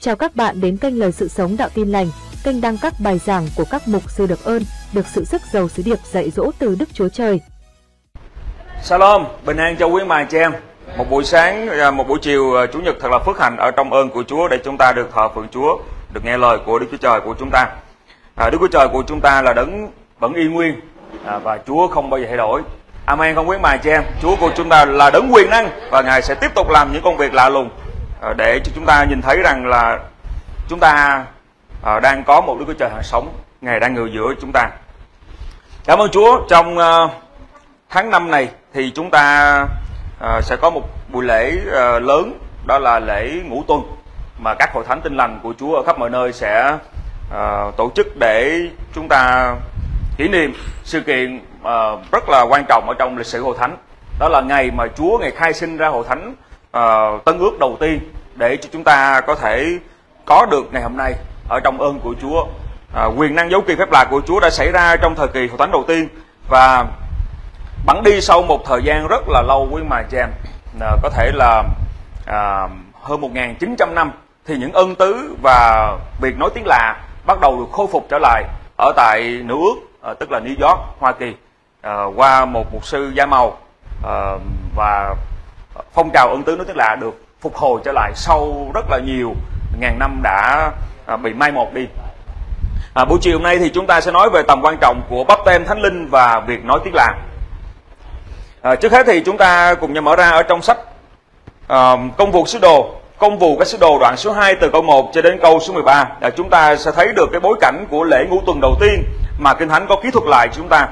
Chào các bạn đến kênh Lời Sự Sống Đạo Tin Lành, kênh đăng các bài giảng của các mục sư được ơn, được sự sức giàu sứ điệp dạy dỗ từ Đức Chúa Trời. Shalom, bình an cho quý bà chị em. Một buổi sáng, một buổi chiều Chủ nhật thật là phước hạnh ở trong ơn của Chúa để chúng ta được thờ phượng Chúa, được nghe lời của Đức Chúa Trời của chúng ta. Đức Chúa Trời của chúng ta là đấng vẫn y nguyên và Chúa không bao giờ thay đổi. Amen không quý bà chị em. Chúa của chúng ta là đấng quyền năng và Ngài sẽ tiếp tục làm những công việc lạ lùng để cho chúng ta nhìn thấy rằng là chúng ta đang có một Đức Chúa Trời hàng sống, Ngài đang ngự giữa chúng ta. Cảm ơn Chúa. Trong tháng 5 này thì chúng ta sẽ có một buổi lễ lớn, đó là lễ Ngũ Tuần mà các hội thánh Tin Lành của Chúa ở khắp mọi nơi sẽ tổ chức để chúng ta kỷ niệm sự kiện rất là quan trọng ở trong lịch sử hội thánh. Đó là ngày mà Chúa Ngài khai sinh ra hội thánh Tân Ước đầu tiên để cho chúng ta có thể có được ngày hôm nay ở trong ơn của Chúa. Quyền năng dấu kỳ phép lạ của Chúa đã xảy ra trong thời kỳ hội thánh đầu tiên và bẵng đi sau một thời gian rất là lâu quý mà chị em, có thể là hơn 1900 năm, thì những ân tứ và việc nói tiếng lạ bắt đầu được khôi phục trở lại ở tại nước Ước, tức là New York, Hoa Kỳ, qua một mục sư da màu, và phong trào ân tứ nói tiếng lạ được phục hồi trở lại sau rất là nhiều ngàn năm đã bị mai một đi. Buổi chiều hôm nay thì chúng ta sẽ nói về tầm quan trọng của báp têm Thánh Linh và việc nói tiếng lạ. Trước hết thì chúng ta cùng nhau mở ra ở trong sách Công vụ sứ đồ, Công vụ các sứ đồ đoạn số 2 từ câu 1 cho đến câu số 13. Chúng ta sẽ thấy được cái bối cảnh của lễ Ngũ Tuần đầu tiên mà Kinh Thánh có kỹ thuật lại cho chúng ta.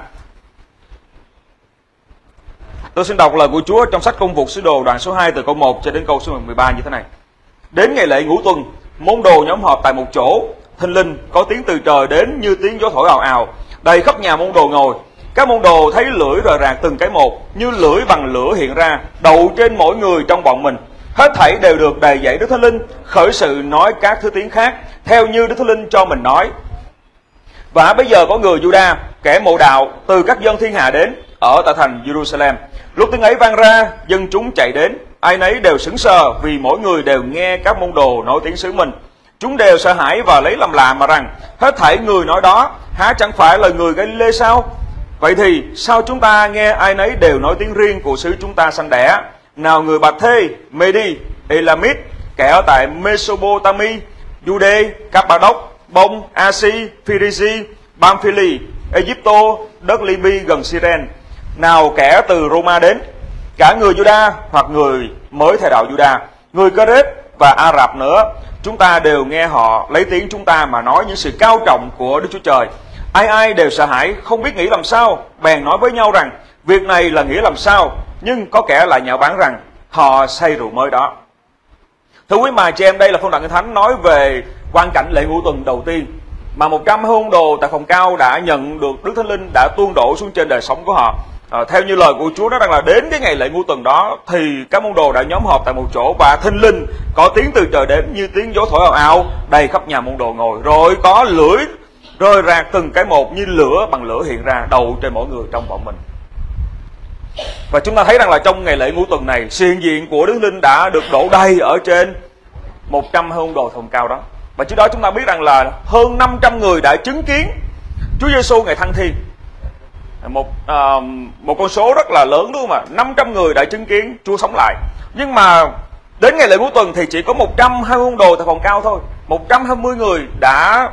Tôi xin đọc lời của Chúa trong sách Công vụ sứ đồ đoạn số 2 từ câu 1 cho đến câu số 13 như thế này. Đến ngày lễ Ngũ Tuần, môn đồ nhóm họp tại một chỗ, thình lình có tiếng từ trời đến như tiếng gió thổi ào ào, đầy khắp nhà môn đồ ngồi. Các môn đồ thấy lưỡi rời rạc từng cái một, như lưỡi bằng lửa hiện ra, đậu trên mỗi người trong bọn mình. Hết thảy đều được đầy dẫy Đức Thánh Linh, khởi sự nói các thứ tiếng khác, theo như Đức Thánh Linh cho mình nói. Và bây giờ có người Juda, kẻ mộ đạo từ các dân thiên hạ đến, ở tại thành Jerusalem. Lúc tiếng ấy vang ra, dân chúng chạy đến, ai nấy đều sững sờ vì mỗi người đều nghe các môn đồ nói tiếng xứ mình. Chúng đều sợ hãi và lấy làm lạ mà rằng, hết thảy người nói đó, há chẳng phải là người Galile sao? Vậy thì sao chúng ta nghe ai nấy đều nói tiếng riêng của xứ chúng ta sanh đẻ? Nào người Bạt Thê, Medi, Elamit, kẻ ở tại Mesopotami, Jude, Cappadoc, Bông, Asi, Phyrici, Pamphyli, Egypto, đất Libya gần Cyrene. Nào kẻ từ Roma đến, cả người Juda hoặc người mới theo đạo Juda, người Cơ-rết và Ả Rập nữa, chúng ta đều nghe họ lấy tiếng chúng ta mà nói những sự cao trọng của Đức Chúa Trời. Ai ai đều sợ hãi, không biết nghĩ làm sao, bèn nói với nhau rằng việc này là nghĩa làm sao, nhưng có kẻ lại nhạo báng rằng họ say rượu mới đó. Thưa quý bà chị em, đây là phân đoạn Kinh Thánh nói về quan cảnh lễ Ngũ Tuần đầu tiên mà 100 môn đồ tại phòng cao đã nhận được Đức Thánh Linh đã tuôn đổ xuống trên đời sống của họ. Theo như lời của Chúa, nó rằng là đến cái ngày lễ Ngũ Tuần đó thì các môn đồ đã nhóm họp tại một chỗ và thình lình có tiếng từ trời đến như tiếng gió thổi ào ào, đầy khắp nhà môn đồ ngồi, rồi có lưỡi rơi rạc từng cái một như lửa bằng lửa hiện ra, đậu trên mỗi người trong bọn mình. Và chúng ta thấy rằng là trong ngày lễ Ngũ Tuần này, sự hiện diện của Đức Linh đã được đổ đầy ở trên 100 môn đồ phòng cao đó. Và trước đó chúng ta biết rằng là hơn 500 người đã chứng kiến Chúa Giêsu Ngài thăng thiên. Một con số rất là lớn đúng không ạ? 500 người đã chứng kiến Chúa sống lại. Nhưng mà đến ngày lễ Ngũ Tuần thì chỉ có 120 môn đồ tại phòng cao thôi. 120 người đã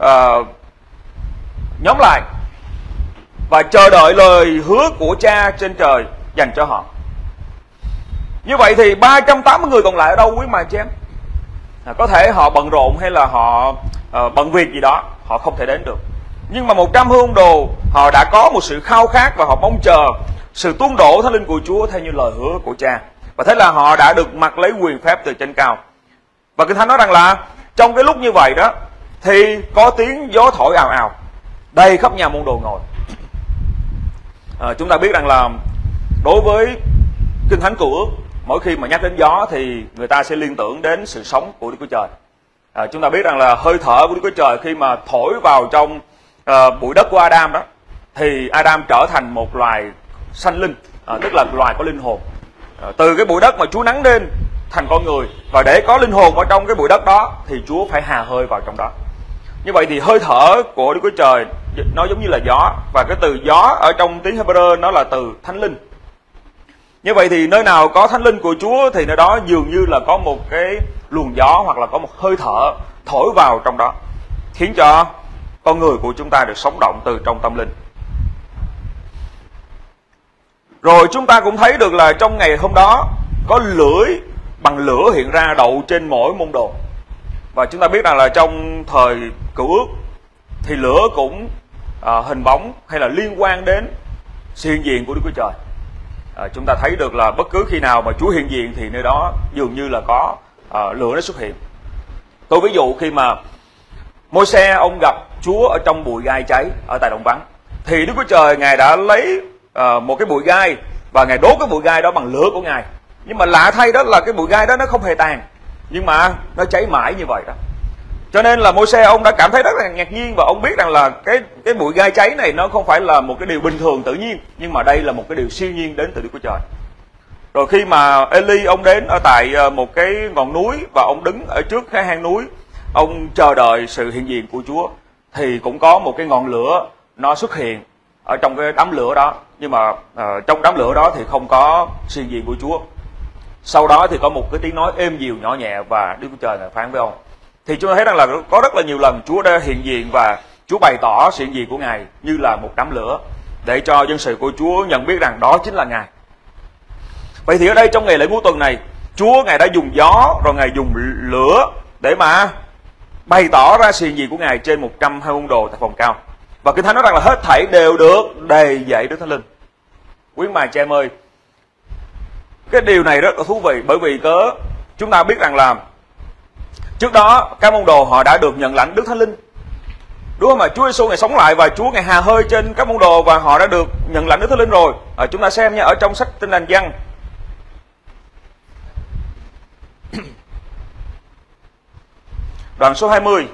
nhóm lại và chờ đợi lời hứa của Cha trên trời dành cho họ. Như vậy thì 380 người còn lại ở đâu quý mà chị em? Có thể họ bận rộn hay là họ bận việc gì đó, họ không thể đến được. Nhưng mà 100 môn đồ họ đã có một sự khao khát và họ mong chờ sự tuôn đổ Thánh Linh của Chúa theo như lời hứa của Cha. Và thế là họ đã được mặc lấy quyền phép từ trên cao. Và Kinh Thánh nói rằng là trong cái lúc như vậy đó thì có tiếng gió thổi ào ào, đầy khắp nhà môn đồ ngồi. Chúng ta biết rằng là đối với Kinh Thánh Cựu Ước, mỗi khi mà nhắc đến gió thì người ta sẽ liên tưởng đến sự sống của Đức Chúa Trời. Chúng ta biết rằng là hơi thở của Đức Chúa Trời khi mà thổi vào trong bụi đất của Adam đó, thì Adam trở thành một loài sanh linh, tức là loài có linh hồn. Từ cái bụi đất mà Chúa nắng lên thành con người, và để có linh hồn ở trong cái bụi đất đó thì Chúa phải hà hơi vào trong đó. Như vậy thì hơi thở của Đức Chúa Trời nó giống như là gió, và cái từ gió ở trong tiếng Hebrew nó là từ Thánh Linh. Như vậy thì nơi nào có Thánh Linh của Chúa thì nơi đó dường như là có một cái luồng gió hoặc là có một hơi thở thổi vào trong đó, khiến cho con người của chúng ta được sống động từ trong tâm linh. Rồi chúng ta cũng thấy được là trong ngày hôm đó có lưỡi bằng lửa hiện ra đậu trên mỗi môn đồ. Và chúng ta biết rằng là trong thời Cựu Ước thì lửa cũng hình bóng hay là liên quan đến sự hiện diện của Đức Chúa Trời. Chúng ta thấy được là bất cứ khi nào mà Chúa hiện diện thì nơi đó dường như là có lửa nó xuất hiện. Tôi ví dụ khi mà Môi-se ông gặp Chúa ở trong bụi gai cháy ở tại đồng vắng, thì Đức Chúa Trời Ngài đã lấy một cái bụi gai và Ngài đốt cái bụi gai đó bằng lửa của Ngài. Nhưng mà lạ thay đó là cái bụi gai đó nó không hề tàn, nhưng mà nó cháy mãi như vậy đó. Cho nên là Môi-se ông đã cảm thấy rất là ngạc nhiên, và ông biết rằng là cái bụi gai cháy này nó không phải là một cái điều bình thường tự nhiên, nhưng mà đây là một cái điều siêu nhiên đến từ Đức Chúa Trời. Rồi khi mà Eli ông đến ở tại một cái ngọn núi và ông đứng ở trước cái hang núi, ông chờ đợi sự hiện diện của Chúa, thì cũng có một cái ngọn lửa nó xuất hiện ở trong cái đám lửa đó, nhưng mà trong đám lửa đó thì không có sự hiện diện của Chúa. Sau đó thì có một cái tiếng nói êm dịu nhỏ nhẹ và Đức Chúa Trời Ngài phán với ông. Thì chúng ta thấy rằng là có rất là nhiều lần Chúa đã hiện diện và Chúa bày tỏ sự hiện diện của Ngài như là một đám lửa, để cho dân sự của Chúa nhận biết rằng đó chính là Ngài. Vậy thì ở đây trong ngày lễ ngũ tuần này, Chúa Ngài đã dùng gió rồi Ngài dùng lửa để mà bày tỏ ra sự hiện diện của Ngài trên 120 môn đồ tại phòng cao. Và Kinh Thánh nói rằng là hết thảy đều được đầy dẫy Đức Thánh Linh. Quý bà chị em ơi, cái điều này rất là thú vị, bởi vì chúng ta biết rằng là trước đó các môn đồ họ đã được nhận lãnh Đức Thánh Linh, đúng không ạ? Chúa Giêsu Ngài sống lại và Chúa Ngài hà hơi trên các môn đồ và họ đã được nhận lãnh Đức Thánh Linh rồi. Chúng ta xem nha, ở trong sách Tin lành Giăng đoạn số 20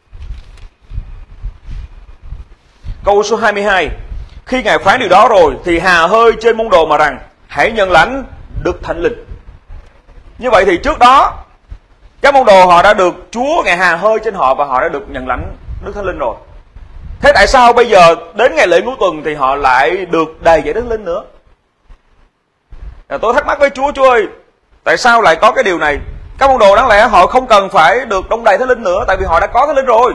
câu số 22. Khi Ngài phán điều đó rồi thì hà hơi trên môn đồ mà rằng hãy nhận lãnh Đức Thánh Linh. Như vậy thì trước đó các môn đồ họ đã được Chúa Ngài hà hơi trên họ và họ đã được nhận lãnh Đức Thánh Linh rồi. Thế tại sao bây giờ đến ngày lễ ngũ tuần thì họ lại được đầy dẫy Đức Thánh Linh nữa? Tôi thắc mắc với Chúa ơi, tại sao lại có cái điều này? Các môn đồ đáng lẽ họ không cần phải được đong đầy Thánh Linh nữa, tại vì họ đã có Thánh Linh rồi.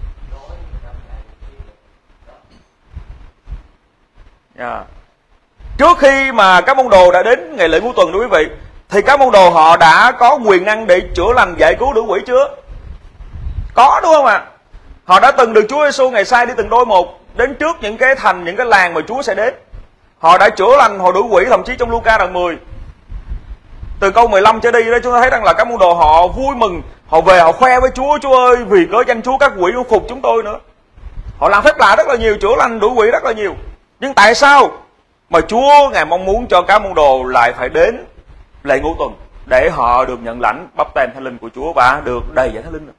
Trước khi mà các môn đồ đã đến ngày lễ ngũ tuần đó quý vị, thì các môn đồ họ đã có quyền năng để chữa lành, giải cứu đuổi quỷ chưa? Có, đúng không ạ? Họ đã từng được Chúa Giêsu Ngài sai đi từng đôi một đến trước những cái thành, những cái làng mà Chúa sẽ đến. Họ đã chữa lành, họ đuổi quỷ, thậm chí trong Luca đoạn 10 từ câu 15 trở đi đó, chúng ta thấy rằng là các môn đồ họ vui mừng, họ về họ khoe với Chúa: Chúa ơi, vì cớ danh Chúa các quỷ cũng phục chúng tôi nữa. Họ làm phép lạ rất là nhiều, chữa lành, đuổi quỷ rất là nhiều. Nhưng tại sao mà Chúa Ngài mong muốn cho các môn đồ lại phải đến lễ ngũ tuần để họ được nhận lãnh báp têm Thánh Linh của Chúa và được đầy dẫy Thánh Linh?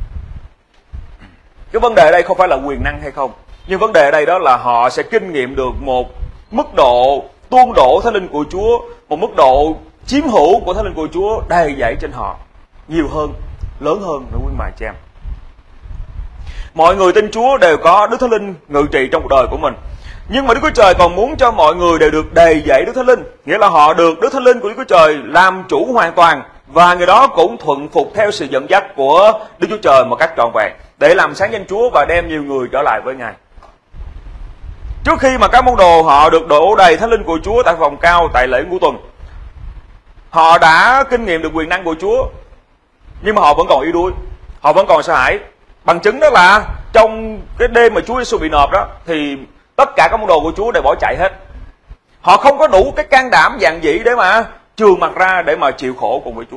Cái vấn đề ở đây không phải là quyền năng hay không, nhưng vấn đề ở đây đó là họ sẽ kinh nghiệm được một mức độ tuôn đổ Thánh Linh của Chúa, một mức độ chiếm hữu của Thánh Linh của Chúa đầy dẫy trên họ nhiều hơn, lớn hơn nữa quý bà chị em. Mọi người tin Chúa đều có Đức Thánh Linh ngự trị trong cuộc đời của mình, nhưng mà Đức Chúa Trời còn muốn cho mọi người đều được đầy dẫy Đức Thánh Linh, nghĩa là họ được Đức Thánh Linh của Đức Chúa Trời làm chủ hoàn toàn, và người đó cũng thuận phục theo sự dẫn dắt của Đức Chúa Trời một cách trọn vẹn để làm sáng danh Chúa và đem nhiều người trở lại với Ngài. Trước khi mà các môn đồ họ được đổ đầy Thánh Linh của Chúa tại phòng cao tại lễ ngũ tuần, họ đã kinh nghiệm được quyền năng của Chúa, nhưng mà họ vẫn còn yếu đuối, họ vẫn còn sợ hãi. Bằng chứng đó là trong cái đêm mà Chúa Giêsu bị nộp đó, thì tất cả các môn đồ của Chúa đều bỏ chạy hết. Họ không có đủ cái can đảm dạn dĩ để mà trường mặt ra để mà chịu khổ cùng với Chúa.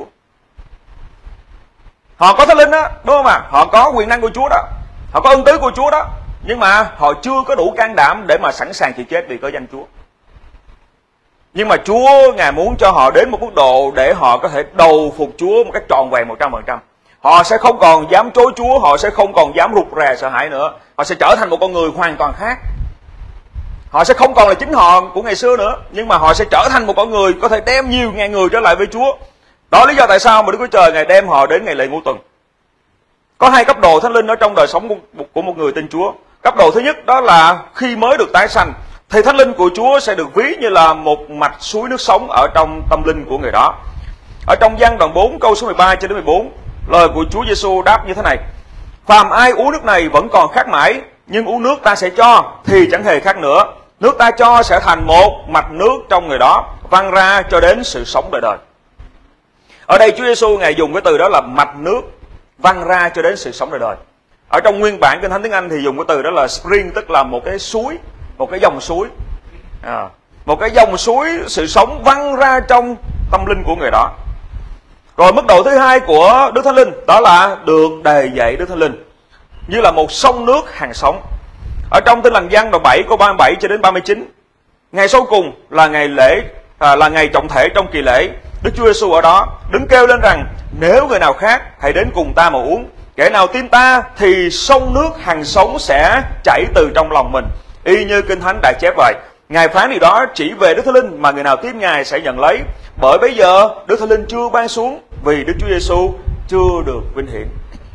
Họ có Thánh Linh đó, đúng không ạ? Họ có quyền năng của Chúa đó, họ có ân tứ của Chúa đó, nhưng mà họ chưa có đủ can đảm để mà sẵn sàng chịu chết vì cớ danh Chúa. Nhưng mà Chúa Ngài muốn cho họ đến một mức độ để họ có thể đầu phục Chúa một cách trọn vẹn 100%. Họ sẽ không còn dám chối Chúa, họ sẽ không còn dám rụt rè sợ hãi nữa. Họ sẽ trở thành một con người hoàn toàn khác. Họ sẽ không còn là chính họ của ngày xưa nữa, nhưng mà họ sẽ trở thành một con người có thể đem nhiều ngàn người trở lại với Chúa. Đó là lý do tại sao mà Đức Chúa Trời Ngài đem họ đến ngày lễ ngũ tuần. Có hai cấp độ thánh linh ở trong đời sống của một người tin Chúa. Cấp độ thứ nhất đó là khi mới được tái sanh thì thánh linh của Chúa sẽ được ví như là một mạch suối nước sống ở trong tâm linh của người đó. Ở trong Giăng đoạn 4 câu số 13 cho đến 14, lời của Chúa Giêsu đáp như thế này: phàm ai uống nước này vẫn còn khát mãi, nhưng uống nước ta sẽ cho thì chẳng hề khát nữa. Nước ta cho sẽ thành một mạch nước trong người đó, văng ra cho đến sự sống đời đời. Ở đây Chúa Giêsu Ngài dùng cái từ đó là mạch nước, văng ra cho đến sự sống đời đời. Ở trong nguyên bản Kinh Thánh tiếng Anh thì dùng cái từ đó là spring, tức là một cái suối, một cái dòng suối, một cái dòng suối sự sống văng ra trong tâm linh của người đó. Rồi mức độ thứ hai của Đức Thánh Linh đó là được đầy dạy Đức Thánh Linh như là một sông nước hàng sống. Ở trong Tin lành Giăng đoạn 7 câu 37 cho đến 39, ngày sau cùng là ngày lễ, là ngày trọng thể trong kỳ lễ. Đức Chúa Giêsu ở đó đứng kêu lên rằng: nếu người nào khác hãy đến cùng ta mà uống. Kẻ nào tin ta thì sông nước hằng sống sẽ chảy từ trong lòng mình, y như Kinh Thánh đã chép vậy. Ngài phán điều đó chỉ về Đức Thánh Linh mà người nào tin Ngài sẽ nhận lấy. Bởi bây giờ Đức Thánh Linh chưa ban xuống vì Đức Chúa Giêsu chưa được vinh hiển.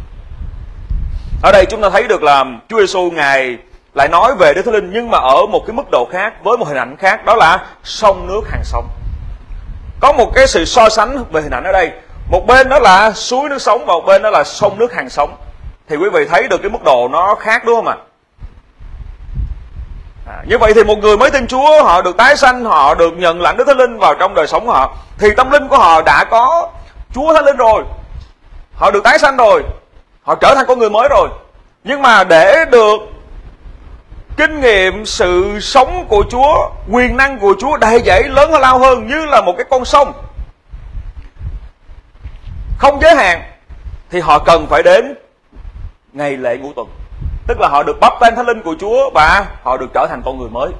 Ở đây chúng ta thấy được là Chúa Giêsu Ngài lại nói về Đức Thánh Linh, nhưng mà ở một cái mức độ khác, với một hình ảnh khác, đó là sông nước hàng sống. Có một cái sự so sánh về hình ảnh ở đây. Một bên đó là suối nước sống và một bên đó là sông nước hàng sống. Thì quý vị thấy được cái mức độ nó khác đúng không ạ? Như vậy thì một người mới tin Chúa, họ được tái sanh, họ được nhận lãnh Đức Thánh Linh vào trong đời sống của họ, thì tâm linh của họ đã có Chúa Thánh Linh rồi. Họ được tái sanh rồi, họ trở thành con người mới rồi. Nhưng mà để được kinh nghiệm sự sống của Chúa, quyền năng của Chúa đầy dẫy lớn lao hơn như là một cái con sông không giới hạn, thì họ cần phải đến ngày lễ ngũ tuần. Tức là họ được báp tên Thánh Linh của Chúa và họ được trở thành con người mới.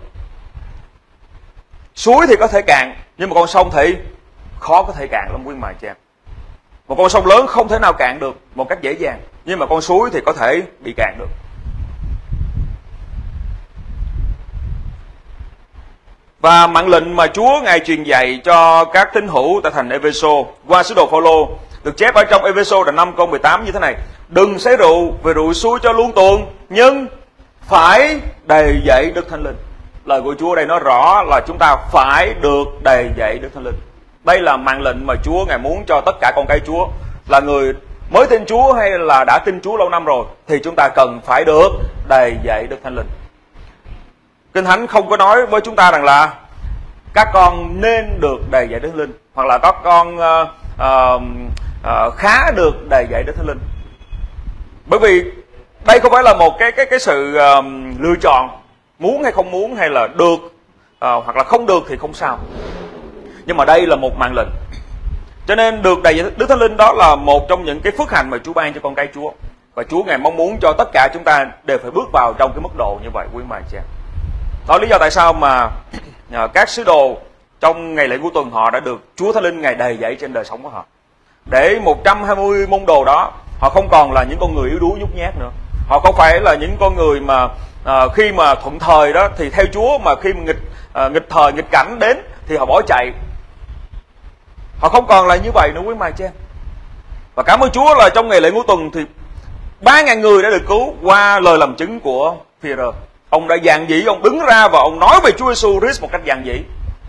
Suối thì có thể cạn, nhưng mà con sông thì khó có thể cạn lắm quý mài chị em. Một con sông lớn không thể nào cạn được một cách dễ dàng, nhưng mà con suối thì có thể bị cạn được. Và mạng lệnh mà Chúa Ngài truyền dạy cho các tín hữu tại thành Ê-phê-sô qua sứ đồ Phao-lô được chép ở trong Ê-phê-sô đoạn 5 câu 18 như thế này: đừng xế rượu, vì rượu xui cho luôn tuồng, nhưng phải đầy dẫy Đức Thánh Linh. Lời của Chúa ở đây nói rõ là chúng ta phải được đầy dẫy Đức Thánh Linh. Đây là mạng lệnh mà Chúa Ngài muốn cho tất cả con cái Chúa, là người mới tin Chúa hay là đã tin Chúa lâu năm rồi, thì chúng ta cần phải được đầy dẫy Đức Thánh Linh. Kinh Thánh không có nói với chúng ta rằng là các con nên được đầy dẫy Đức Thánh Linh, hoặc là các con khá được đầy dẫy Đức Thánh Linh. Bởi vì đây không phải là một cái sự lựa chọn, muốn hay không muốn, hay là được hoặc là không được thì không sao. Nhưng mà đây là một mạng lệnh. Cho nên được đầy dẫy Đức Thánh Linh đó là một trong những cái phước hạnh mà Chúa ban cho con cái Chúa. Và Chúa Ngài mong muốn cho tất cả chúng ta đều phải bước vào trong cái mức độ như vậy quý mài cha. Đó là lý do tại sao mà các sứ đồ trong ngày lễ ngũ tuần họ đã được Chúa Thánh Linh Ngài đầy dẫy trên đời sống của họ. Để 120 môn đồ đó, họ không còn là những con người yếu đuối nhút nhát nữa. Họ không phải là những con người mà khi mà thuận thời đó thì theo Chúa, mà khi mà nghịch thời, nghịch cảnh đến thì họ bỏ chạy. Họ không còn là như vậy nữa quý mài cha. Và cảm ơn Chúa là trong ngày lễ ngũ tuần thì 3.000 người đã được cứu qua lời làm chứng của Phi-rơ. Ông đã dạn dĩ, ông đứng ra và ông nói về Chúa Giêsu Christ một cách dạn dĩ.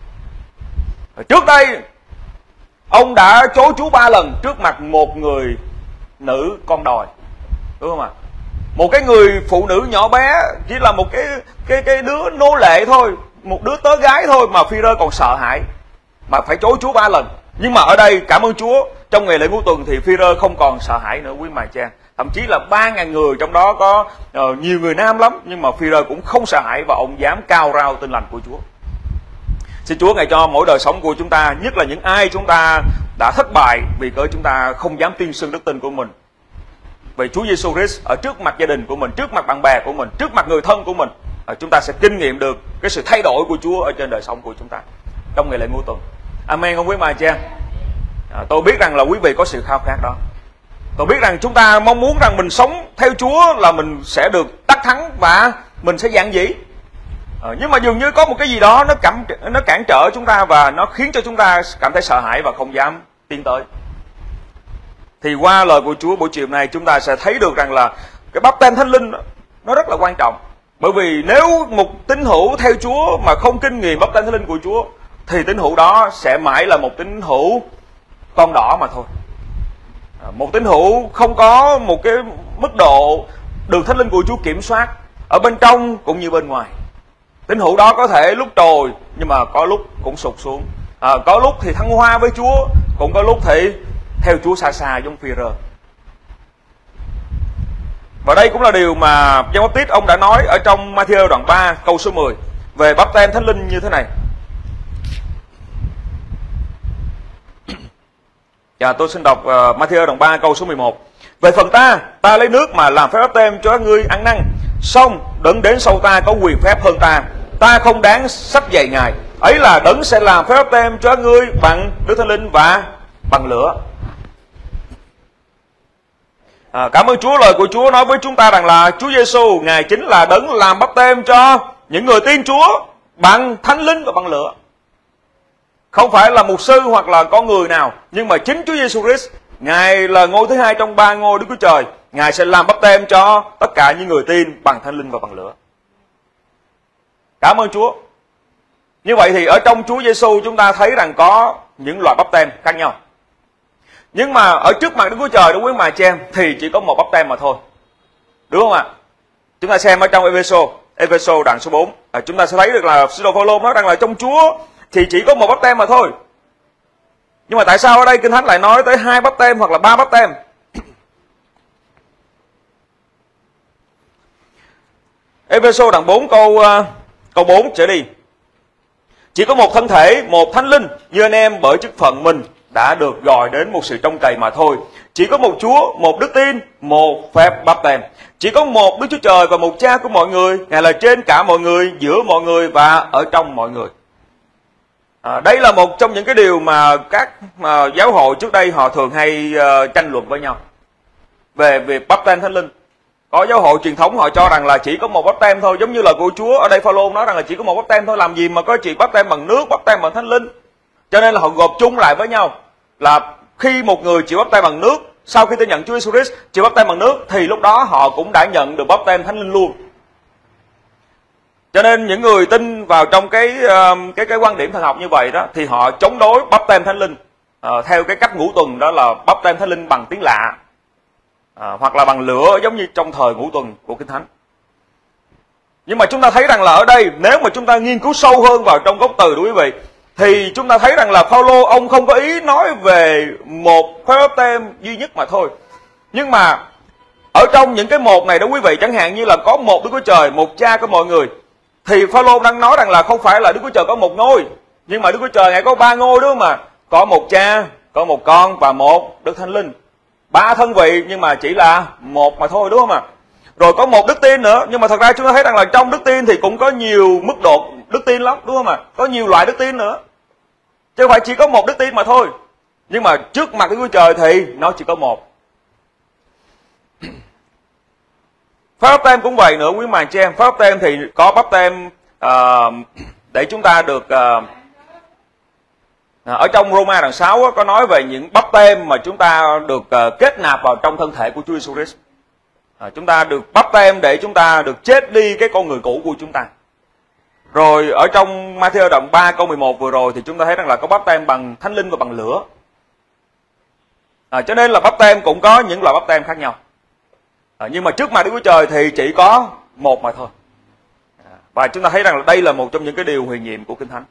Trước đây ông đã chối Chúa 3 lần trước mặt một người nữ con đòi, đúng không ạ? Một cái người phụ nữ nhỏ bé, chỉ là một cái đứa nô lệ thôi, một đứa tớ gái thôi mà Phi-rơ còn sợ hãi mà phải chối Chúa 3 lần. Nhưng mà ở đây cảm ơn Chúa, trong ngày lễ ngũ tuần thì Phi-rơ không còn sợ hãi nữa quý mài cha. Thậm chí là 3.000 người, trong đó có nhiều người nam lắm, nhưng mà Phi-rơ cũng không sợ hãi và ông dám cao rao tin lành của Chúa. Xin Chúa Ngài cho mỗi đời sống của chúng ta, nhất là những ai chúng ta đã thất bại vì cớ chúng ta không dám tuyên xưng đức tin của mình về Chúa Giêsu Christ ở trước mặt gia đình của mình, trước mặt bạn bè của mình, trước mặt người thân của mình, chúng ta sẽ kinh nghiệm được cái sự thay đổi của Chúa ở trên đời sống của chúng ta trong ngày lễ ngũ tuần. Amen không quý mài cha? Tôi biết rằng là quý vị có sự khao khát đó. Tôi biết rằng chúng ta mong muốn rằng mình sống theo Chúa là mình sẽ được đắc thắng và mình sẽ dạn dĩ. Nhưng mà dường như có một cái gì đó nó cản trở chúng ta và nó khiến cho chúng ta cảm thấy sợ hãi và không dám tiến tới. Thì qua lời của Chúa buổi chiều này chúng ta sẽ thấy được rằng là cái báp têm Thánh Linh nó rất là quan trọng. Bởi vì nếu một tín hữu theo Chúa mà không kinh nghiệm báp têm Thánh Linh của Chúa thì tín hữu đó sẽ mãi là một tín hữu con đỏ mà thôi. Một tín hữu không có một cái mức độ được Thánh Linh của Chúa kiểm soát ở bên trong cũng như bên ngoài. Tín hữu đó có thể lúc trồi nhưng mà có lúc cũng sụt xuống. Có lúc thì thăng hoa với Chúa, cũng có lúc thì theo Chúa xa xa giống Phi-rơ. Và đây cũng là điều mà Giăng Báp-tít ông đã nói ở trong Ma-thi-ơ đoạn 3 câu số 10 về báp têm Thánh Linh như thế này. Tôi xin đọc Ma-thi-ơ đoạn 3 câu số 11. Về phần ta lấy nước mà làm phép báp têm cho các ngươi ăn năn, xong đấng đến sau ta có quyền phép hơn ta không đáng xách giày Ngài. Ấy là đấng sẽ làm phép báp têm cho các ngươi bằng Đức Thánh Linh và bằng lửa. Cảm ơn Chúa, lời của Chúa nói với chúng ta rằng là Chúa Giêsu Ngài chính là đấng làm báp têm cho những người tin Chúa bằng Thánh Linh và bằng lửa. Không phải là mục sư hoặc là con người nào, nhưng mà chính Chúa Giêsu Christ, Ngài là ngôi thứ hai trong ba ngôi Đức Chúa Trời. Ngài sẽ làm báp têm cho tất cả những người tin bằng Thánh Linh và bằng lửa. Cảm ơn Chúa. Như vậy thì ở trong Chúa Giêsu chúng ta thấy rằng có những loại báp têm khác nhau. Nhưng mà ở trước mặt Đức Chúa Trời, đối với mà chị em, thì chỉ có một báp têm mà thôi. Đúng không ạ? Chúng ta xem ở trong Ê-phê-sô đoạn số 4. Chúng ta sẽ thấy được là sứ đồ Phaolô nói rằng là trong Chúa thì chỉ có một báp têm mà thôi. Nhưng mà tại sao ở đây Kinh Thánh lại nói tới 2 báp têm hoặc là 3 báp têm? Ê-phê-sô đoạn 4 câu 4 trở đi. Chỉ có một thân thể, một Thánh Linh như anh em bởi chức phận mình đã được gọi đến một sự trông cậy mà thôi. Chỉ có một Chúa, một đức tin, một phép báp têm. Chỉ có một Đức Chúa Trời và một Cha của mọi người. Ngài là trên cả mọi người, giữa mọi người và ở trong mọi người. Đây là một trong những cái điều mà các giáo hội trước đây họ thường hay tranh luận với nhau về việc báp têm Thánh Linh. Có giáo hội truyền thống họ cho rằng là chỉ có một báp têm thôi, giống như là của Chúa ở đây Phaolô nói rằng là chỉ có một báp têm thôi, làm gì mà có chuyện báp têm bằng nước, báp têm bằng Thánh Linh. Cho nên là họ gộp chung lại với nhau là khi một người chịu báp têm bằng nước, sau khi tin nhận Chúa Jesus Christ chịu báp têm bằng nước thì lúc đó họ cũng đã nhận được báp têm Thánh Linh luôn. Cho nên những người tin vào trong cái quan điểm thần học như vậy đó thì họ chống đối báp têm Thánh Linh theo cái cách ngũ tuần, đó là báp têm Thánh Linh bằng tiếng lạ hoặc là bằng lửa, giống như trong thời ngũ tuần của Kinh Thánh. Nhưng mà chúng ta thấy rằng là ở đây nếu mà chúng ta nghiên cứu sâu hơn vào trong gốc từ, quý vị, thì chúng ta thấy rằng là Phaolô ông không có ý nói về một phép báp têm duy nhất mà thôi. Nhưng mà ở trong những cái một này đó quý vị, chẳng hạn như là có một Đức Chúa Trời, một Cha của mọi người, thì Phaolô đang nói rằng là không phải là Đức Chúa Trời có một ngôi, nhưng mà Đức Chúa Trời Ngài có 3 ngôi, đúng không ạ? Có một Cha, có một Con và một Đức Thánh Linh. 3 thân vị nhưng mà chỉ là một mà thôi, đúng không ạ? Rồi có một đức tin nữa, nhưng mà thật ra chúng ta thấy rằng là trong đức tin thì cũng có nhiều mức độ đức tin lắm, đúng không ạ? Có nhiều loại đức tin nữa, chứ không phải chỉ có một đức tin mà thôi. Nhưng mà trước mặt Đức Chúa Trời thì nó chỉ có một. Phép báp têm cũng vậy nữa quý màn chị em. Phép báp têm thì có báp têm để chúng ta được ở trong Roma đoạn 6 có nói về những báp têm mà chúng ta được kết nạp vào trong thân thể của Chúa Jesus Christ. Chúng ta được báp têm để chúng ta được chết đi cái con người cũ của chúng ta. Rồi ở trong Ma-thi-ơ đoạn 3 câu 11 vừa rồi thì chúng ta thấy rằng là có báp têm bằng Thánh Linh và bằng lửa. Cho nên là báp têm cũng có những loại báp têm khác nhau. Nhưng mà trước mặt Đức Chúa Trời thì chỉ có một mà thôi. Và chúng ta thấy rằng là đây là một trong những cái điều huyền nhiệm của Kinh Thánh.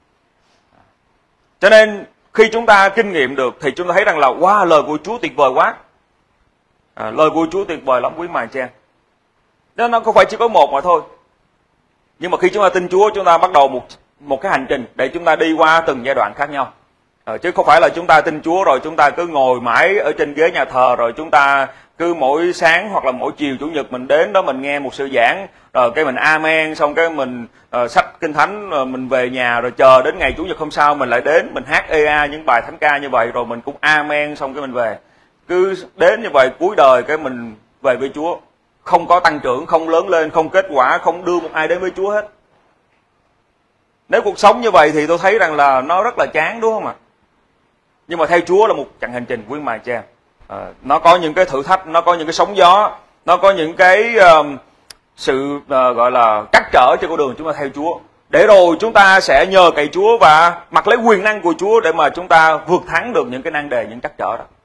Cho nên khi chúng ta kinh nghiệm được thì chúng ta thấy rằng là wow, lời của Chúa tuyệt vời quá. Lời của Chúa tuyệt vời lắm quý màn chị em. Nên nó không phải chỉ có một mà thôi. Nhưng mà khi chúng ta tin Chúa, chúng ta bắt đầu một cái hành trình để chúng ta đi qua từng giai đoạn khác nhau. Chứ không phải là chúng ta tin Chúa rồi chúng ta cứ ngồi mãi ở trên ghế nhà thờ, rồi chúng ta cứ mỗi sáng hoặc là mỗi chiều Chủ nhật mình đến đó mình nghe một sư giảng, rồi cái mình amen, xong cái mình xách Kinh Thánh, rồi mình về nhà, rồi chờ đến ngày Chủ nhật hôm sau mình lại đến mình hát EA những bài thánh ca như vậy, rồi mình cũng amen, xong cái mình về. Cứ đến như vậy cuối đời cái mình về với Chúa, không có tăng trưởng, không lớn lên, không kết quả, không đưa một ai đến với Chúa hết. Nếu cuộc sống như vậy thì tôi thấy rằng là nó rất là chán, đúng không ạ? Nhưng mà theo Chúa là một chặng hành trình quý mà cha. Nó có những cái thử thách, nó có những cái sóng gió, nó có những cái sự gọi là trắc trở trên con đường chúng ta theo Chúa. Để rồi chúng ta sẽ nhờ cậy Chúa và mặc lấy quyền năng của Chúa để mà chúng ta vượt thắng được những cái nan đề, những trắc trở đó.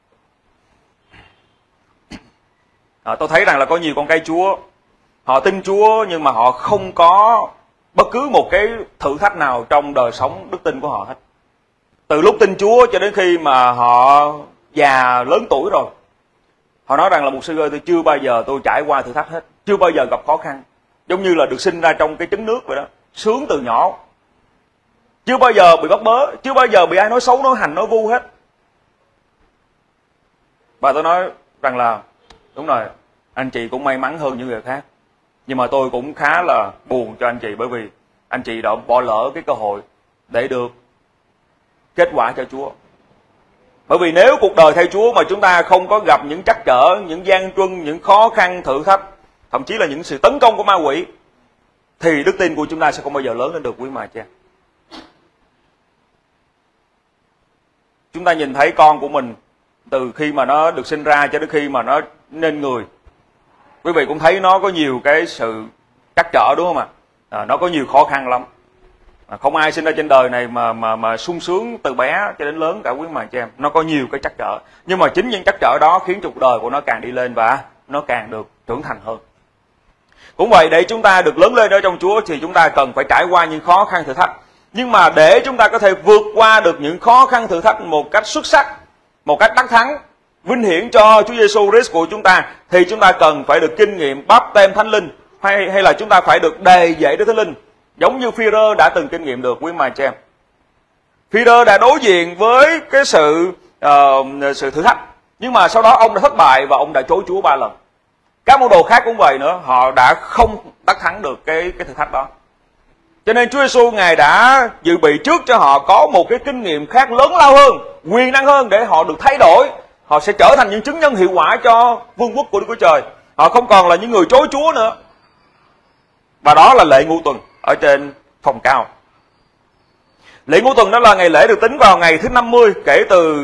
Tôi thấy rằng là có nhiều con cái Chúa, họ tin Chúa nhưng mà họ không có bất cứ một cái thử thách nào trong đời sống đức tin của họ hết. Từ lúc tin Chúa cho đến khi mà họ già lớn tuổi rồi, họ nói rằng là mục sư ơi, tôi chưa bao giờ tôi trải qua thử thách hết, chưa bao giờ gặp khó khăn, giống như là được sinh ra trong cái trứng nước vậy đó, sướng từ nhỏ, chưa bao giờ bị bắt bớ, chưa bao giờ bị ai nói xấu, nói hành, nói vu hết. Và tôi nói rằng là đúng rồi, anh chị cũng may mắn hơn những người khác, nhưng mà tôi cũng khá là buồn cho anh chị, bởi vì anh chị đã bỏ lỡ cái cơ hội để được kết quả cho Chúa. Bởi vì nếu cuộc đời theo Chúa mà chúng ta không có gặp những trắc trở, những gian truân, những khó khăn, thử thách, thậm chí là những sự tấn công của ma quỷ, thì đức tin của chúng ta sẽ không bao giờ lớn lên được quý mà cha. Chúng ta nhìn thấy con của mình từ khi mà nó được sinh ra cho đến khi mà nó nên người, quý vị cũng thấy nó có nhiều cái sự trắc trở, đúng không ạ? Nó có nhiều khó khăn lắm. Không ai sinh ra trên đời này mà sung sướng từ bé cho đến lớn cả quý mà cha em. Nó có nhiều cái trắc trở, nhưng mà chính những trắc trở đó khiến cho cuộc đời của nó càng đi lên và nó càng được trưởng thành hơn. Cũng vậy, để chúng ta được lớn lên ở trong Chúa thì chúng ta cần phải trải qua những khó khăn thử thách. Nhưng mà để chúng ta có thể vượt qua được những khó khăn thử thách một cách xuất sắc, một cách đắc thắng, vinh hiển cho Chúa Giêsu Christ của chúng ta, thì chúng ta cần phải được kinh nghiệm báp têm Thánh Linh, hay là chúng ta phải được đầy dẫy Đức Thánh Linh, giống như Phi-rơ đã từng kinh nghiệm được quý mà cha em. Phi-rơ đã đối diện với cái sự thử thách, nhưng mà sau đó ông đã thất bại và ông đã chối Chúa 3 lần. Các môn đồ khác cũng vậy nữa, họ đã không đắc thắng được cái thử thách đó. Cho nên Chúa Giêsu Ngài đã dự bị trước cho họ có một cái kinh nghiệm khác lớn lao hơn, quyền năng hơn, để họ được thay đổi. Họ sẽ trở thành những chứng nhân hiệu quả cho vương quốc của Đức Chúa Trời. Họ không còn là những người chối Chúa nữa. Và đó là lễ ngũ tuần ở trên phòng cao. Lễ ngũ tuần đó là ngày lễ được tính vào ngày thứ 50 kể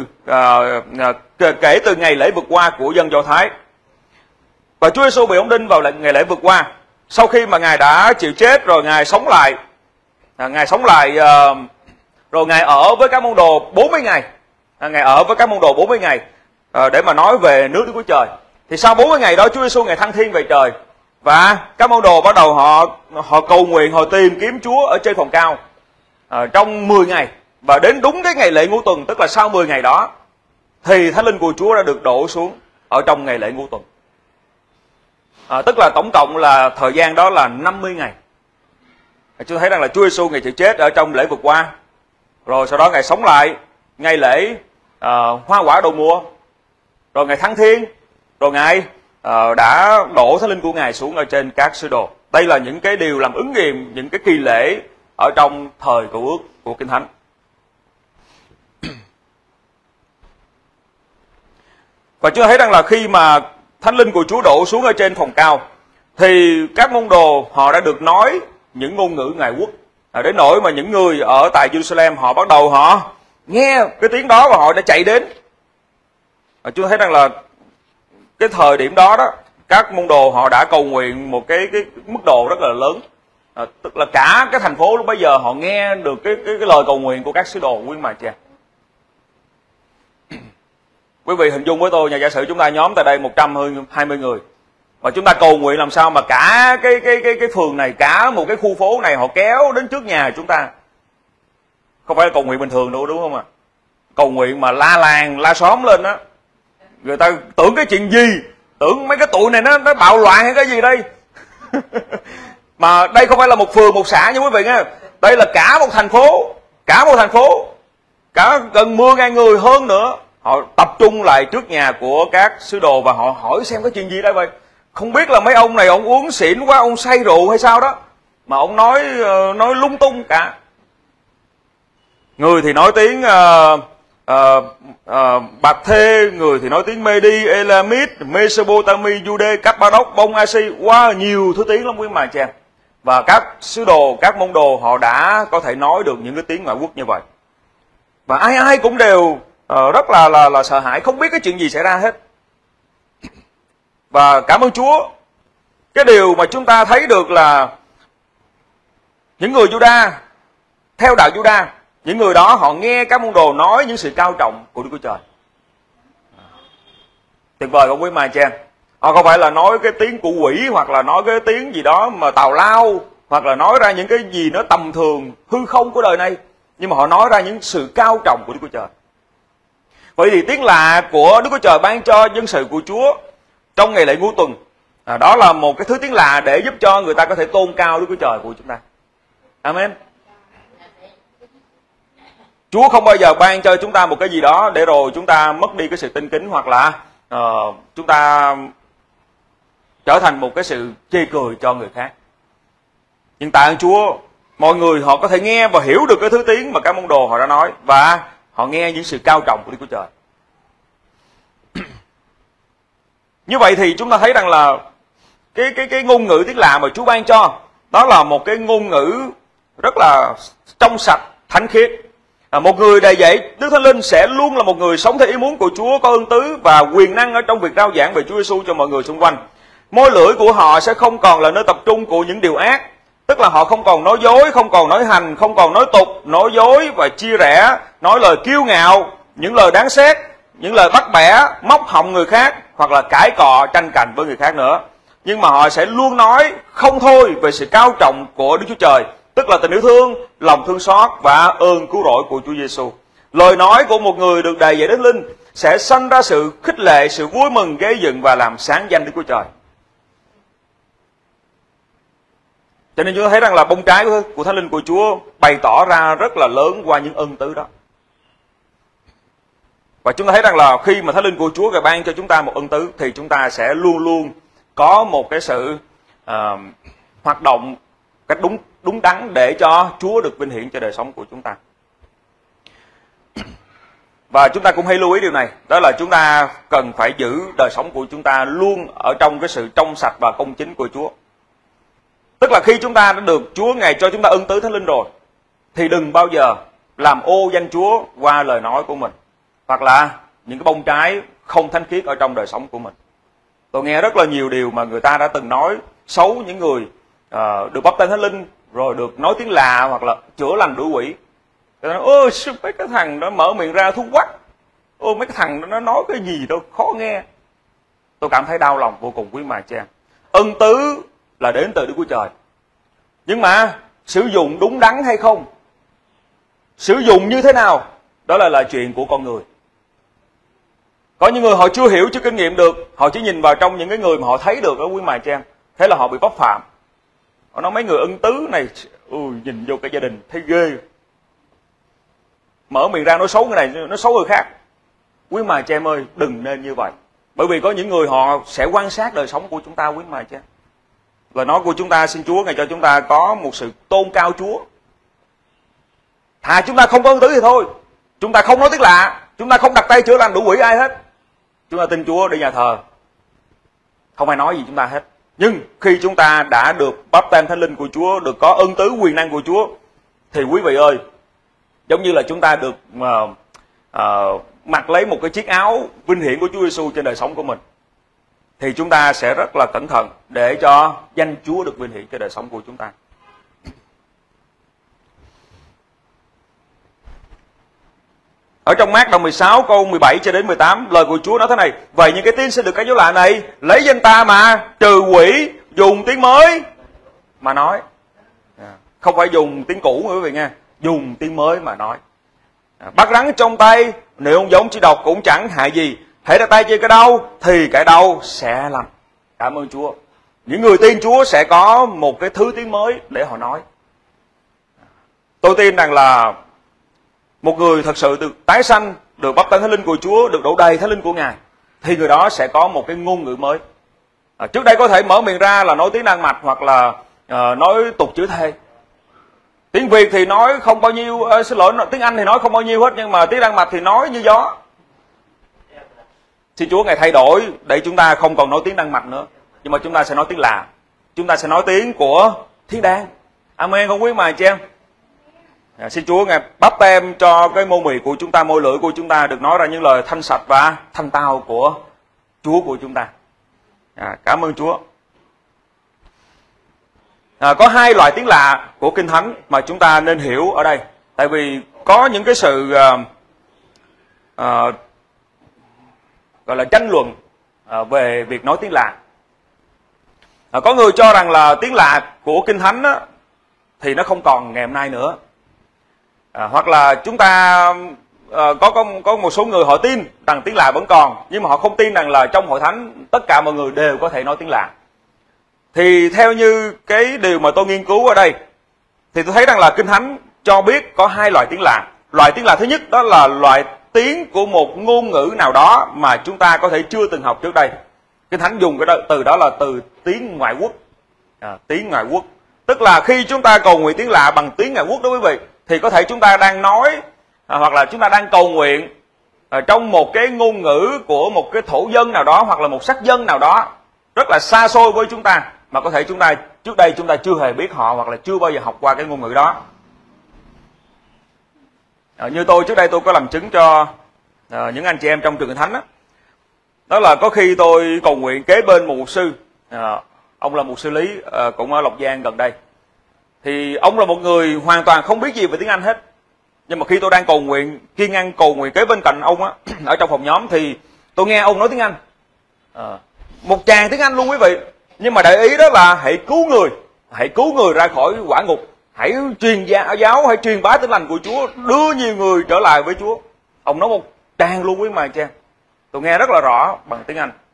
từ ngày lễ vượt qua của dân Do Thái. Và Chúa Giêsu bị ông đinh vào ngày lễ vượt qua. Sau khi mà Ngài đã chịu chết rồi Ngài sống lại, rồi Ngài ở với các môn đồ 40 ngày. Ngài ở với các môn đồ 40 ngày để mà nói về nước Đức Chúa Trời. Thì sau 40 ngày đó Chúa Giêsu Ngài thăng thiên về trời. Và các môn đồ bắt đầu họ cầu nguyện, họ tìm kiếm Chúa ở trên phòng cao trong 10 ngày. Và đến đúng cái ngày lễ ngũ tuần, tức là sau 10 ngày đó, thì Thánh Linh của Chúa đã được đổ xuống ở trong ngày lễ ngũ tuần. Tức là tổng cộng là thời gian đó là 50 ngày. Chúng ta thấy rằng là Chúa Giêsu Ngài chịu chết ở trong lễ vượt qua, rồi sau đó Ngài sống lại ngày lễ hoa quả đầu mùa, rồi Ngài thăng thiên, rồi Ngài đã đổ Thánh Linh của Ngài xuống ở trên các sứ đồ. Đây là những cái điều làm ứng nghiệm những cái kỳ lễ ở trong thời Cựu Ước của Kinh Thánh. Và chúng ta thấy rằng là khi mà Thánh Linh của Chúa đổ xuống ở trên phòng cao, thì các môn đồ họ đã được nói những ngôn ngữ ngoại quốc, đến nỗi mà những người ở tại Jerusalem họ bắt đầu họ nghe cái tiếng đó và họ đã chạy đến. Chúng ta thấy rằng là cái thời điểm đó các môn đồ họ đã cầu nguyện một cái mức độ rất là lớn. Tức là cả cái thành phố lúc bấy giờ họ nghe được cái lời cầu nguyện của các sứ đồ quý mà cha. Quý vị hình dung với tôi, giả sử chúng ta nhóm tại đây 120 người, và chúng ta cầu nguyện làm sao mà cả cái phường này, cả một cái khu phố này họ kéo đến trước nhà chúng ta. Không phải là cầu nguyện bình thường đâu, đúng không ạ? Cầu nguyện mà la làng, la xóm lên á. Người ta tưởng cái chuyện gì? Tưởng mấy cái tụi này nó bạo loạn hay cái gì đây? Mà đây không phải là một phường, một xã nha quý vị nha. Đây là cả một thành phố, cả gần 10.000 người hơn nữa. Họ tập trung lại trước nhà của các sứ đồ và họ hỏi xem có chuyện gì đây vậy. Không biết là mấy ông này ông uống xỉn quá, ông say rượu hay sao đó, mà ông nói lung tung cả. Người thì nói tiếng Bạc Thê, người thì nói tiếng Medi, Elamit, Mesopotami, Jude, Cappadoc, Bông Asi, nhiều thứ tiếng lắm quý mà cha. Và các sứ đồ, các môn đồ họ đã có thể nói được những cái tiếng ngoại quốc như vậy. Và ai cũng đều rất là sợ hãi, không biết cái chuyện gì xảy ra hết. Và cảm ơn Chúa, cái điều mà chúng ta thấy được là những người Juda, theo đạo Juda, những người đó họ nghe các môn đồ nói những sự cao trọng của Đức Chúa Trời. Tuyệt vời không quý mà chị em? Họ không phải là nói cái tiếng của quỷ, hoặc là nói cái tiếng gì đó mà tào lao, hoặc là nói ra những cái gì nó tầm thường, hư không của đời này, nhưng mà họ nói ra những sự cao trọng của Đức Chúa Trời. Vậy thì tiếng lạ của Đức Chúa Trời ban cho dân sự của Chúa trong ngày lễ ngũ tuần, đó là một cái thứ tiếng lạ để giúp cho người ta có thể tôn cao Đức Chúa Trời của chúng ta. Amen. Chúa không bao giờ ban cho chúng ta một cái gì đó để rồi chúng ta mất đi cái sự tinh kính, hoặc là chúng ta trở thành một cái sự chê cười cho người khác. Nhưng tạ ơn Chúa, mọi người họ có thể nghe và hiểu được cái thứ tiếng mà các môn đồ họ đã nói, và họ nghe những sự cao trọng của Đức Chúa Trời. Như vậy thì chúng ta thấy rằng là cái ngôn ngữ tiếng lạ mà Chúa ban cho, đó là một cái ngôn ngữ rất là trong sạch, thánh khiết. Một người đầy dạy Đức Thánh Linh sẽ luôn là một người sống theo ý muốn của Chúa, có ơn tứ và quyền năng ở trong việc rao giảng về Chúa Giêsu cho mọi người xung quanh. Môi lưỡi của họ sẽ không còn là nơi tập trung của những điều ác, tức là họ không còn nói dối, không còn nói hành, không còn nói tục, nói dối và chia rẽ, nói lời kiêu ngạo, những lời đáng xét, những lời bắt bẻ, móc họng người khác, hoặc là cãi cọ, tranh cạnh với người khác nữa. Nhưng mà họ sẽ luôn nói không thôi về sự cao trọng của Đức Chúa Trời, tức là tình yêu thương, lòng thương xót và ơn cứu rỗi của Chúa Giêsu. Lời nói của một người được đầy dạy Đức Linh sẽ sanh ra sự khích lệ, sự vui mừng gây dựng và làm sáng danh Đức Chúa Trời. Cho nên chúng ta thấy rằng là bông trái của Thánh Linh của Chúa bày tỏ ra rất là lớn qua những ân tứ đó. Và chúng ta thấy rằng là khi mà Thánh Linh của Chúa Ngài ban cho chúng ta một ân tứ, thì chúng ta sẽ luôn luôn có một cái sự hoạt động cách đúng đắn để cho Chúa được vinh hiển cho đời sống của chúng ta. Và chúng ta cũng hãy lưu ý điều này, đó là chúng ta cần phải giữ đời sống của chúng ta luôn ở trong cái sự trong sạch và công chính của Chúa. Tức là khi chúng ta đã được Chúa Ngài cho chúng ta ân tứ Thánh Linh rồi, thì đừng bao giờ làm ô danh Chúa qua lời nói của mình, hoặc là những cái bông trái không thánh khiết ở trong đời sống của mình. Tôi nghe rất là nhiều điều mà người ta đã từng nói xấu những người được báp têm Thánh Linh, rồi được nói tiếng lạ, hoặc là chữa lành đuổi quỷ. Tôi nói, ôi mấy cái thằng đó mở miệng ra thú quắc, ôi mấy cái thằng đó nó nói cái gì đâu khó nghe. Tôi cảm thấy đau lòng vô cùng quý mà cha. Ân tứ là đến từ Đức Chúa Trời, nhưng mà sử dụng đúng đắn hay không, sử dụng như thế nào, đó là chuyện của con người. Có những người họ chưa hiểu, chưa kinh nghiệm được, họ chỉ nhìn vào trong những cái người mà họ thấy được đó quý mà cha, thế là họ bị bóc phạm. Họ nói mấy người ân tứ này, nhìn vô cái gia đình thấy ghê, mở miệng ra nói xấu người này, nói xấu người khác. Quý mà cha em ơi, đừng nên như vậy. Bởi vì có những người họ sẽ quan sát đời sống của chúng ta quý mà cha. Lời nói của chúng ta, xin Chúa Ngài cho chúng ta có một sự tôn cao Chúa. Thà chúng ta không có ân tứ thì thôi, chúng ta không nói tiếng lạ, chúng ta không đặt tay chữa lành đủ quỷ ai hết, chúng ta tin Chúa đi nhà thờ, không ai nói gì chúng ta hết. Nhưng khi chúng ta đã được báp têm Thánh Linh của Chúa, được có ân tứ quyền năng của Chúa, thì quý vị ơi, giống như là chúng ta được mặc lấy một cái chiếc áo vinh hiển của Chúa Giêsu trên đời sống của mình, thì chúng ta sẽ rất là cẩn thận để cho danh Chúa được vinh hiển trên đời sống của chúng ta. Ở trong Mác đoạn 16 câu 17 cho đến 18, lời của Chúa nói thế này: vậy những cái tiên sẽ được cái dấu lạ này, lấy danh ta mà trừ quỷ, dùng tiếng mới mà nói. Không phải dùng tiếng cũ quý vị nha, dùng tiếng mới mà nói. Bắt rắn trong tay, nếu không giống chỉ độc cũng chẳng hại gì, hãy đặt tay trên cái đau thì cái đau sẽ lành. Cảm ơn Chúa. Những người tin Chúa sẽ có một cái thứ tiếng mới để họ nói. Tôi tin rằng là một người thật sự được tái sanh, được báp têm Thánh Linh của Chúa, được đổ đầy Thánh Linh của Ngài, thì người đó sẽ có một cái ngôn ngữ mới. Trước đây có thể mở miệng ra là nói tiếng Đan Mạch, hoặc là nói tục chữ thề. Tiếng Việt thì nói không bao nhiêu, tiếng Anh thì nói không bao nhiêu hết, nhưng mà tiếng Đan Mạch thì nói như gió. Xin Chúa Ngài thay đổi để chúng ta không còn nói tiếng Đan Mạch nữa, nhưng mà chúng ta sẽ nói tiếng lạ. Chúng ta sẽ nói tiếng của Thiên Đàng. Amen không quý mà chị em? Xin Chúa Ngài báp tem cho cái môi miệng của chúng ta, môi lưỡi của chúng ta được nói ra những lời thanh sạch và thanh tao của Chúa của chúng ta. Cảm ơn Chúa. Có hai loại tiếng lạ của Kinh Thánh mà chúng ta nên hiểu ở đây. Tại vì có những cái sự gọi là tranh luận về việc nói tiếng lạ. Có người cho rằng là tiếng lạ của Kinh Thánh á, thì nó không còn ngày hôm nay nữa. Hoặc là chúng ta có một số người họ tin rằng tiếng lạ vẫn còn, nhưng mà họ không tin rằng là trong hội thánh tất cả mọi người đều có thể nói tiếng lạ. Thì theo như cái điều mà tôi nghiên cứu ở đây, thì tôi thấy rằng là Kinh Thánh cho biết có hai loại tiếng lạ. Loại tiếng lạ thứ nhất đó là loại tiếng của một ngôn ngữ nào đó mà chúng ta có thể chưa từng học trước đây. Kinh Thánh dùng cái từ đó là từ tiếng ngoại quốc. Tiếng ngoại quốc. Tức là khi chúng ta cầu nguyện tiếng lạ bằng tiếng ngoại quốc đó quý vị, thì có thể chúng ta đang nói hoặc là chúng ta đang cầu nguyện trong một cái ngôn ngữ của một cái thổ dân nào đó hoặc là một sắc dân nào đó rất là xa xôi với chúng ta, mà có thể chúng ta trước đây chúng ta chưa hề biết họ hoặc là chưa bao giờ học qua cái ngôn ngữ đó. Như tôi trước đây tôi có làm chứng cho những anh chị em trong trường Kinh Thánh đó. Đó là có khi tôi cầu nguyện kế bên một mục sư, ông là mục sư Lý, cũng ở Lộc Giang gần đây. Thì ông là một người hoàn toàn không biết gì về tiếng Anh hết. Nhưng mà khi tôi đang cầu nguyện, kiên ăn cầu nguyện kế bên cạnh ông á, ở trong phòng nhóm, thì tôi nghe ông nói tiếng Anh. Một tràng tiếng Anh luôn quý vị. Nhưng mà đại ý đó là hãy cứu người ra khỏi quả ngục, hãy truyền giáo, hãy truyền bá tin lành của Chúa, đưa nhiều người trở lại với Chúa. Ông nói một tràng luôn quý mà cha. Tôi nghe rất là rõ bằng tiếng Anh.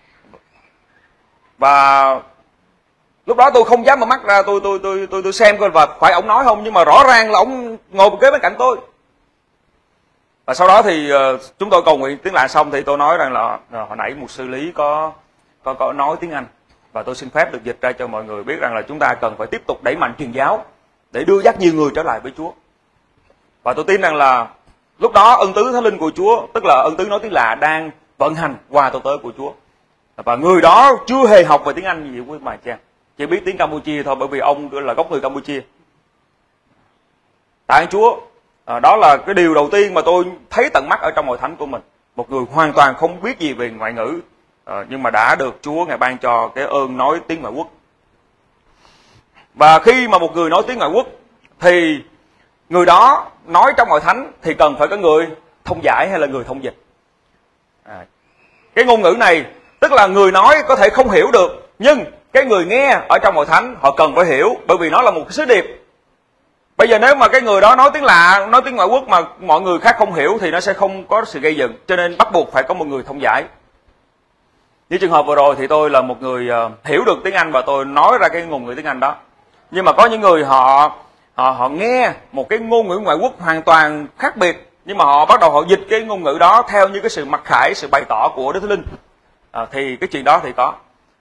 Và lúc đó tôi không dám mở mắt ra, tôi xem coi và phải ông nói không, nhưng mà rõ ràng là ông ngồi kế bên cạnh tôi. Và sau đó thì chúng tôi cầu nguyện tiếng lạ xong thì tôi nói rằng là hồi nãy mục sư Lý có nói tiếng Anh, và tôi xin phép được dịch ra cho mọi người biết rằng là chúng ta cần phải tiếp tục đẩy mạnh truyền giáo để đưa dắt nhiều người trở lại với Chúa. Và tôi tin rằng là lúc đó ân tứ Thánh Linh của Chúa, tức là ân tứ nói tiếng lạ đang vận hành qua tôi tới của Chúa. Và người đó chưa hề học về tiếng Anh gì quý bà cha, chỉ biết tiếng Campuchia thôi, bởi vì ông là gốc người Campuchia. Tại Chúa, đó là cái điều đầu tiên mà tôi thấy tận mắt ở trong hội thánh của mình. Một người hoàn toàn không biết gì về ngoại ngữ, nhưng mà đã được Chúa Ngài ban cho cái ơn nói tiếng ngoại quốc. Và khi mà một người nói tiếng ngoại quốc thì người đó nói trong hội thánh thì cần phải có người thông giải hay là người thông dịch. Cái ngôn ngữ này tức là người nói có thể không hiểu được, nhưng cái người nghe ở trong hội thánh họ cần phải hiểu, bởi vì nó là một cái sứ điệp. Bây giờ nếu mà cái người đó nói tiếng lạ, nói tiếng ngoại quốc mà mọi người khác không hiểu thì nó sẽ không có sự gây dựng, cho nên bắt buộc phải có một người thông giải. Như trường hợp vừa rồi thì tôi là một người hiểu được tiếng Anh và tôi nói ra cái ngôn ngữ tiếng Anh đó. Nhưng mà có những người họ nghe một cái ngôn ngữ ngoại quốc hoàn toàn khác biệt, nhưng mà họ bắt đầu họ dịch cái ngôn ngữ đó theo như cái sự mặc khải, sự bày tỏ của Đức Thánh Linh. Thì cái chuyện đó thì có.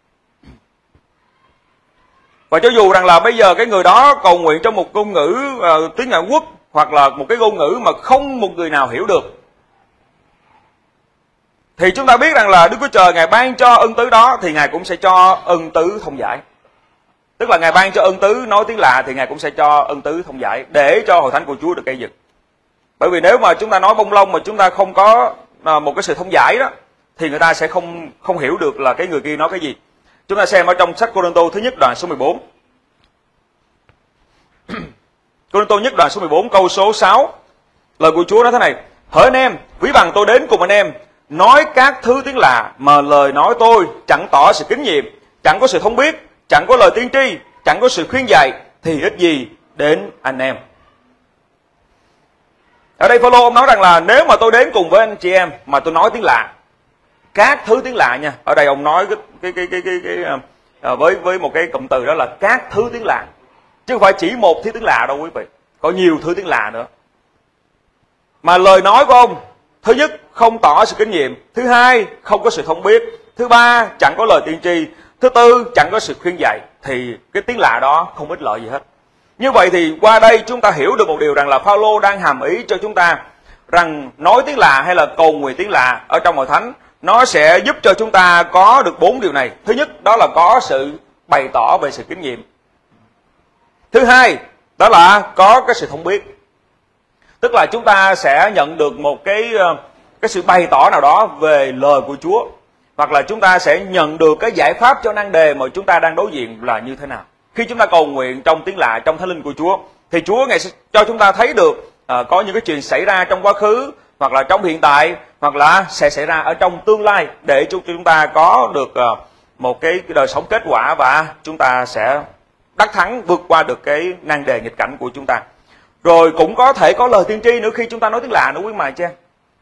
Và cho dù rằng là bây giờ cái người đó cầu nguyện trong một ngôn ngữ tiếng ngoại quốc hoặc là một cái ngôn ngữ mà không một người nào hiểu được, thì chúng ta biết rằng là Đức Chúa Trời Ngài ban cho ân tứ đó thì Ngài cũng sẽ cho ân tứ thông giải. Tức là Ngài ban cho ân tứ nói tiếng lạ thì Ngài cũng sẽ cho ân tứ thông giải để cho hội thánh của Chúa được gây dựng. Bởi vì nếu mà chúng ta nói bông lông mà chúng ta không có một cái sự thông giải đó thì người ta sẽ không hiểu được là cái người kia nói cái gì. Chúng ta xem ở trong sách Cô-rinh-tô thứ nhất đoạn số 14. Cô-rinh-tô nhất đoạn số 14 câu số 6. Lời của Chúa nói thế này: hỡi anh em, ví bằng tôi đến cùng anh em, nói các thứ tiếng lạ mà lời nói tôi chẳng tỏ sự kính nhiệm, chẳng có sự thông biết, chẳng có lời tiên tri, chẳng có sự khuyên dạy, thì ích gì đến anh em. Ở đây Phaolô ông nói rằng là nếu mà tôi đến cùng với anh chị em mà tôi nói tiếng lạ, các thứ tiếng lạ nha. Ở đây ông nói với một cái cụm từ đó là các thứ tiếng lạ, chứ không phải chỉ một thứ tiếng lạ đâu quý vị, có nhiều thứ tiếng lạ nữa. Mà lời nói của ông, thứ nhất không tỏ sự kinh nghiệm, thứ hai không có sự thông biết, thứ ba chẳng có lời tiên tri, thứ tư chẳng có sự khuyên dạy, thì cái tiếng lạ đó không ích lợi gì hết. Như vậy thì qua đây chúng ta hiểu được một điều rằng là Phaolô đang hàm ý cho chúng ta rằng nói tiếng lạ hay là cầu nguyện tiếng lạ ở trong hội thánh nó sẽ giúp cho chúng ta có được 4 điều này. Thứ nhất đó là có sự bày tỏ về sự kinh nghiệm. Thứ hai đó là có cái sự thông biết. Tức là chúng ta sẽ nhận được một cái sự bày tỏ nào đó về lời của Chúa, hoặc là chúng ta sẽ nhận được cái giải pháp cho nan đề mà chúng ta đang đối diện là như thế nào. Khi chúng ta cầu nguyện trong tiếng lạ, trong Thánh Linh của Chúa, thì Chúa Ngài sẽ cho chúng ta thấy được có những cái chuyện xảy ra trong quá khứ, hoặc là trong hiện tại, hoặc là sẽ xảy ra ở trong tương lai, để chúng ta có được một cái đời sống kết quả, và chúng ta sẽ đắc thắng vượt qua được cái nan đề nghịch cảnh của chúng ta. Rồi cũng có thể có lời tiên tri nữa khi chúng ta nói tiếng lạ nữa quý mài cha.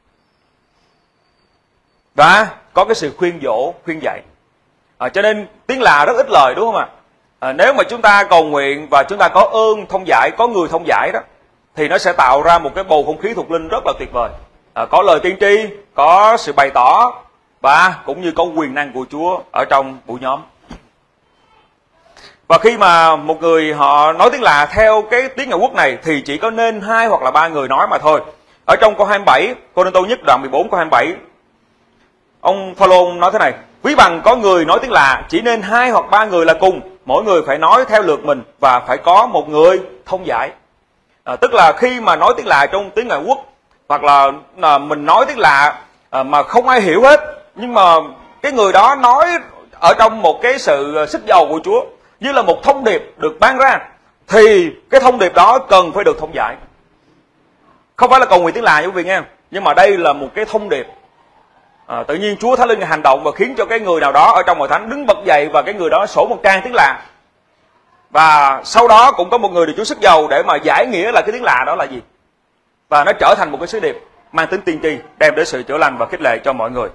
Và có cái sự khuyên dỗ, khuyên dạy. Cho nên tiếng lạ rất ít lời, đúng không ạ? Nếu mà chúng ta cầu nguyện và chúng ta có ơn thông giải, có người thông giải đó, thì nó sẽ tạo ra một cái bầu không khí thuộc linh rất là tuyệt vời. Có lời tiên tri, có sự bày tỏ, và cũng như có quyền năng của Chúa ở trong buổi nhóm. Và khi mà một người họ nói tiếng lạ theo cái tiếng ngoại quốc này, thì chỉ có nên 2 hoặc là 3 người nói mà thôi. Ở trong câu 27, Cô-rinh-tô nhất đoạn 14 câu 27, ông Phaolô nói thế này: quý bằng có người nói tiếng lạ, chỉ nên 2 hoặc 3 người là cùng, mỗi người phải nói theo lượt mình, và phải có một người thông giải. Tức là khi mà nói tiếng lạ trong tiếng ngoại quốc, hoặc là mình nói tiếng lạ mà không ai hiểu hết, nhưng mà cái người đó nói ở trong một cái sự xích dầu của Chúa, như là một thông điệp được ban ra, thì cái thông điệp đó cần phải được thông giải. Không phải là cầu nguyện tiếng lạ như quý vị nghe, nhưng mà đây là một cái thông điệp. Tự nhiên Chúa Thánh Linh hành động và khiến cho cái người nào đó ở trong hội thánh đứng bật dậy, và cái người đó sổ một trang tiếng lạ. Và sau đó cũng có một người được Chúa sức dầu để mà giải nghĩa là cái tiếng lạ đó là gì. Và nó trở thành một cái sứ điệp mang tính tiên tri, đem đến sự chữa lành và khích lệ cho mọi người.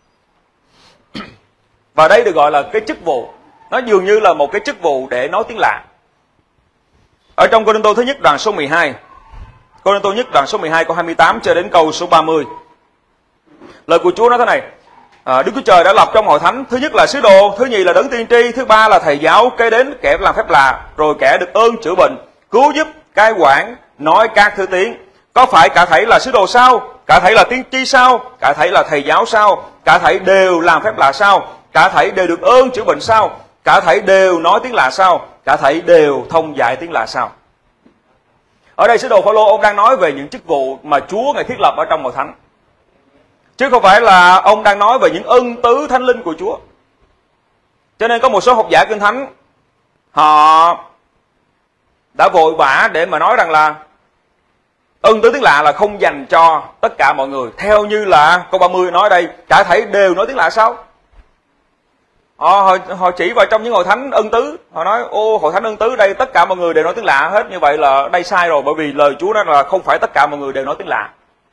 Và đây được gọi là cái chức vụ. Nó dường như là một cái chức vụ để nói tiếng lạ. Ở trong Cô-rinh-tô thứ nhất đoạn số 12, Cô-rinh-tô nhất đoạn số 12 câu 28 cho đến câu số 30. Lời của Chúa nói thế này: Đức Chúa Trời đã lập trong hội thánh, thứ nhất là sứ đồ, thứ nhì là đấng tiên tri, thứ ba là thầy giáo, kế đến kẻ làm phép lạ, rồi kẻ được ơn chữa bệnh, cứu giúp, cai quản, nói các thứ tiếng. Có phải cả thảy là sứ đồ sao? Cả thảy là tiên tri sao? Cả thảy là thầy giáo sao? Cả thảy đều làm phép lạ sao? Cả thảy đều được ơn chữa bệnh sao? Cả thảy đều nói tiếng lạ sao? Cả thảy đều thông giải tiếng lạ sao? Ở đây sứ đồ Phaolô ông đang nói về những chức vụ mà Chúa Ngài thiết lập ở trong hội thánh, chứ không phải là ông đang nói về những ân tứ thánh linh của Chúa. Cho nên có một số học giả Kinh Thánh họ đã vội vã để mà nói rằng là ân tứ tiếng lạ là không dành cho tất cả mọi người. Theo như là câu 30 nói đây, cả thảy đều nói tiếng lạ sao? Họ chỉ vào trong những hội thánh ân tứ, họ nói hội thánh ân tứ đây tất cả mọi người đều nói tiếng lạ hết. Như vậy là đây sai rồi, bởi vì lời Chúa nói là không phải tất cả mọi người đều nói tiếng lạ.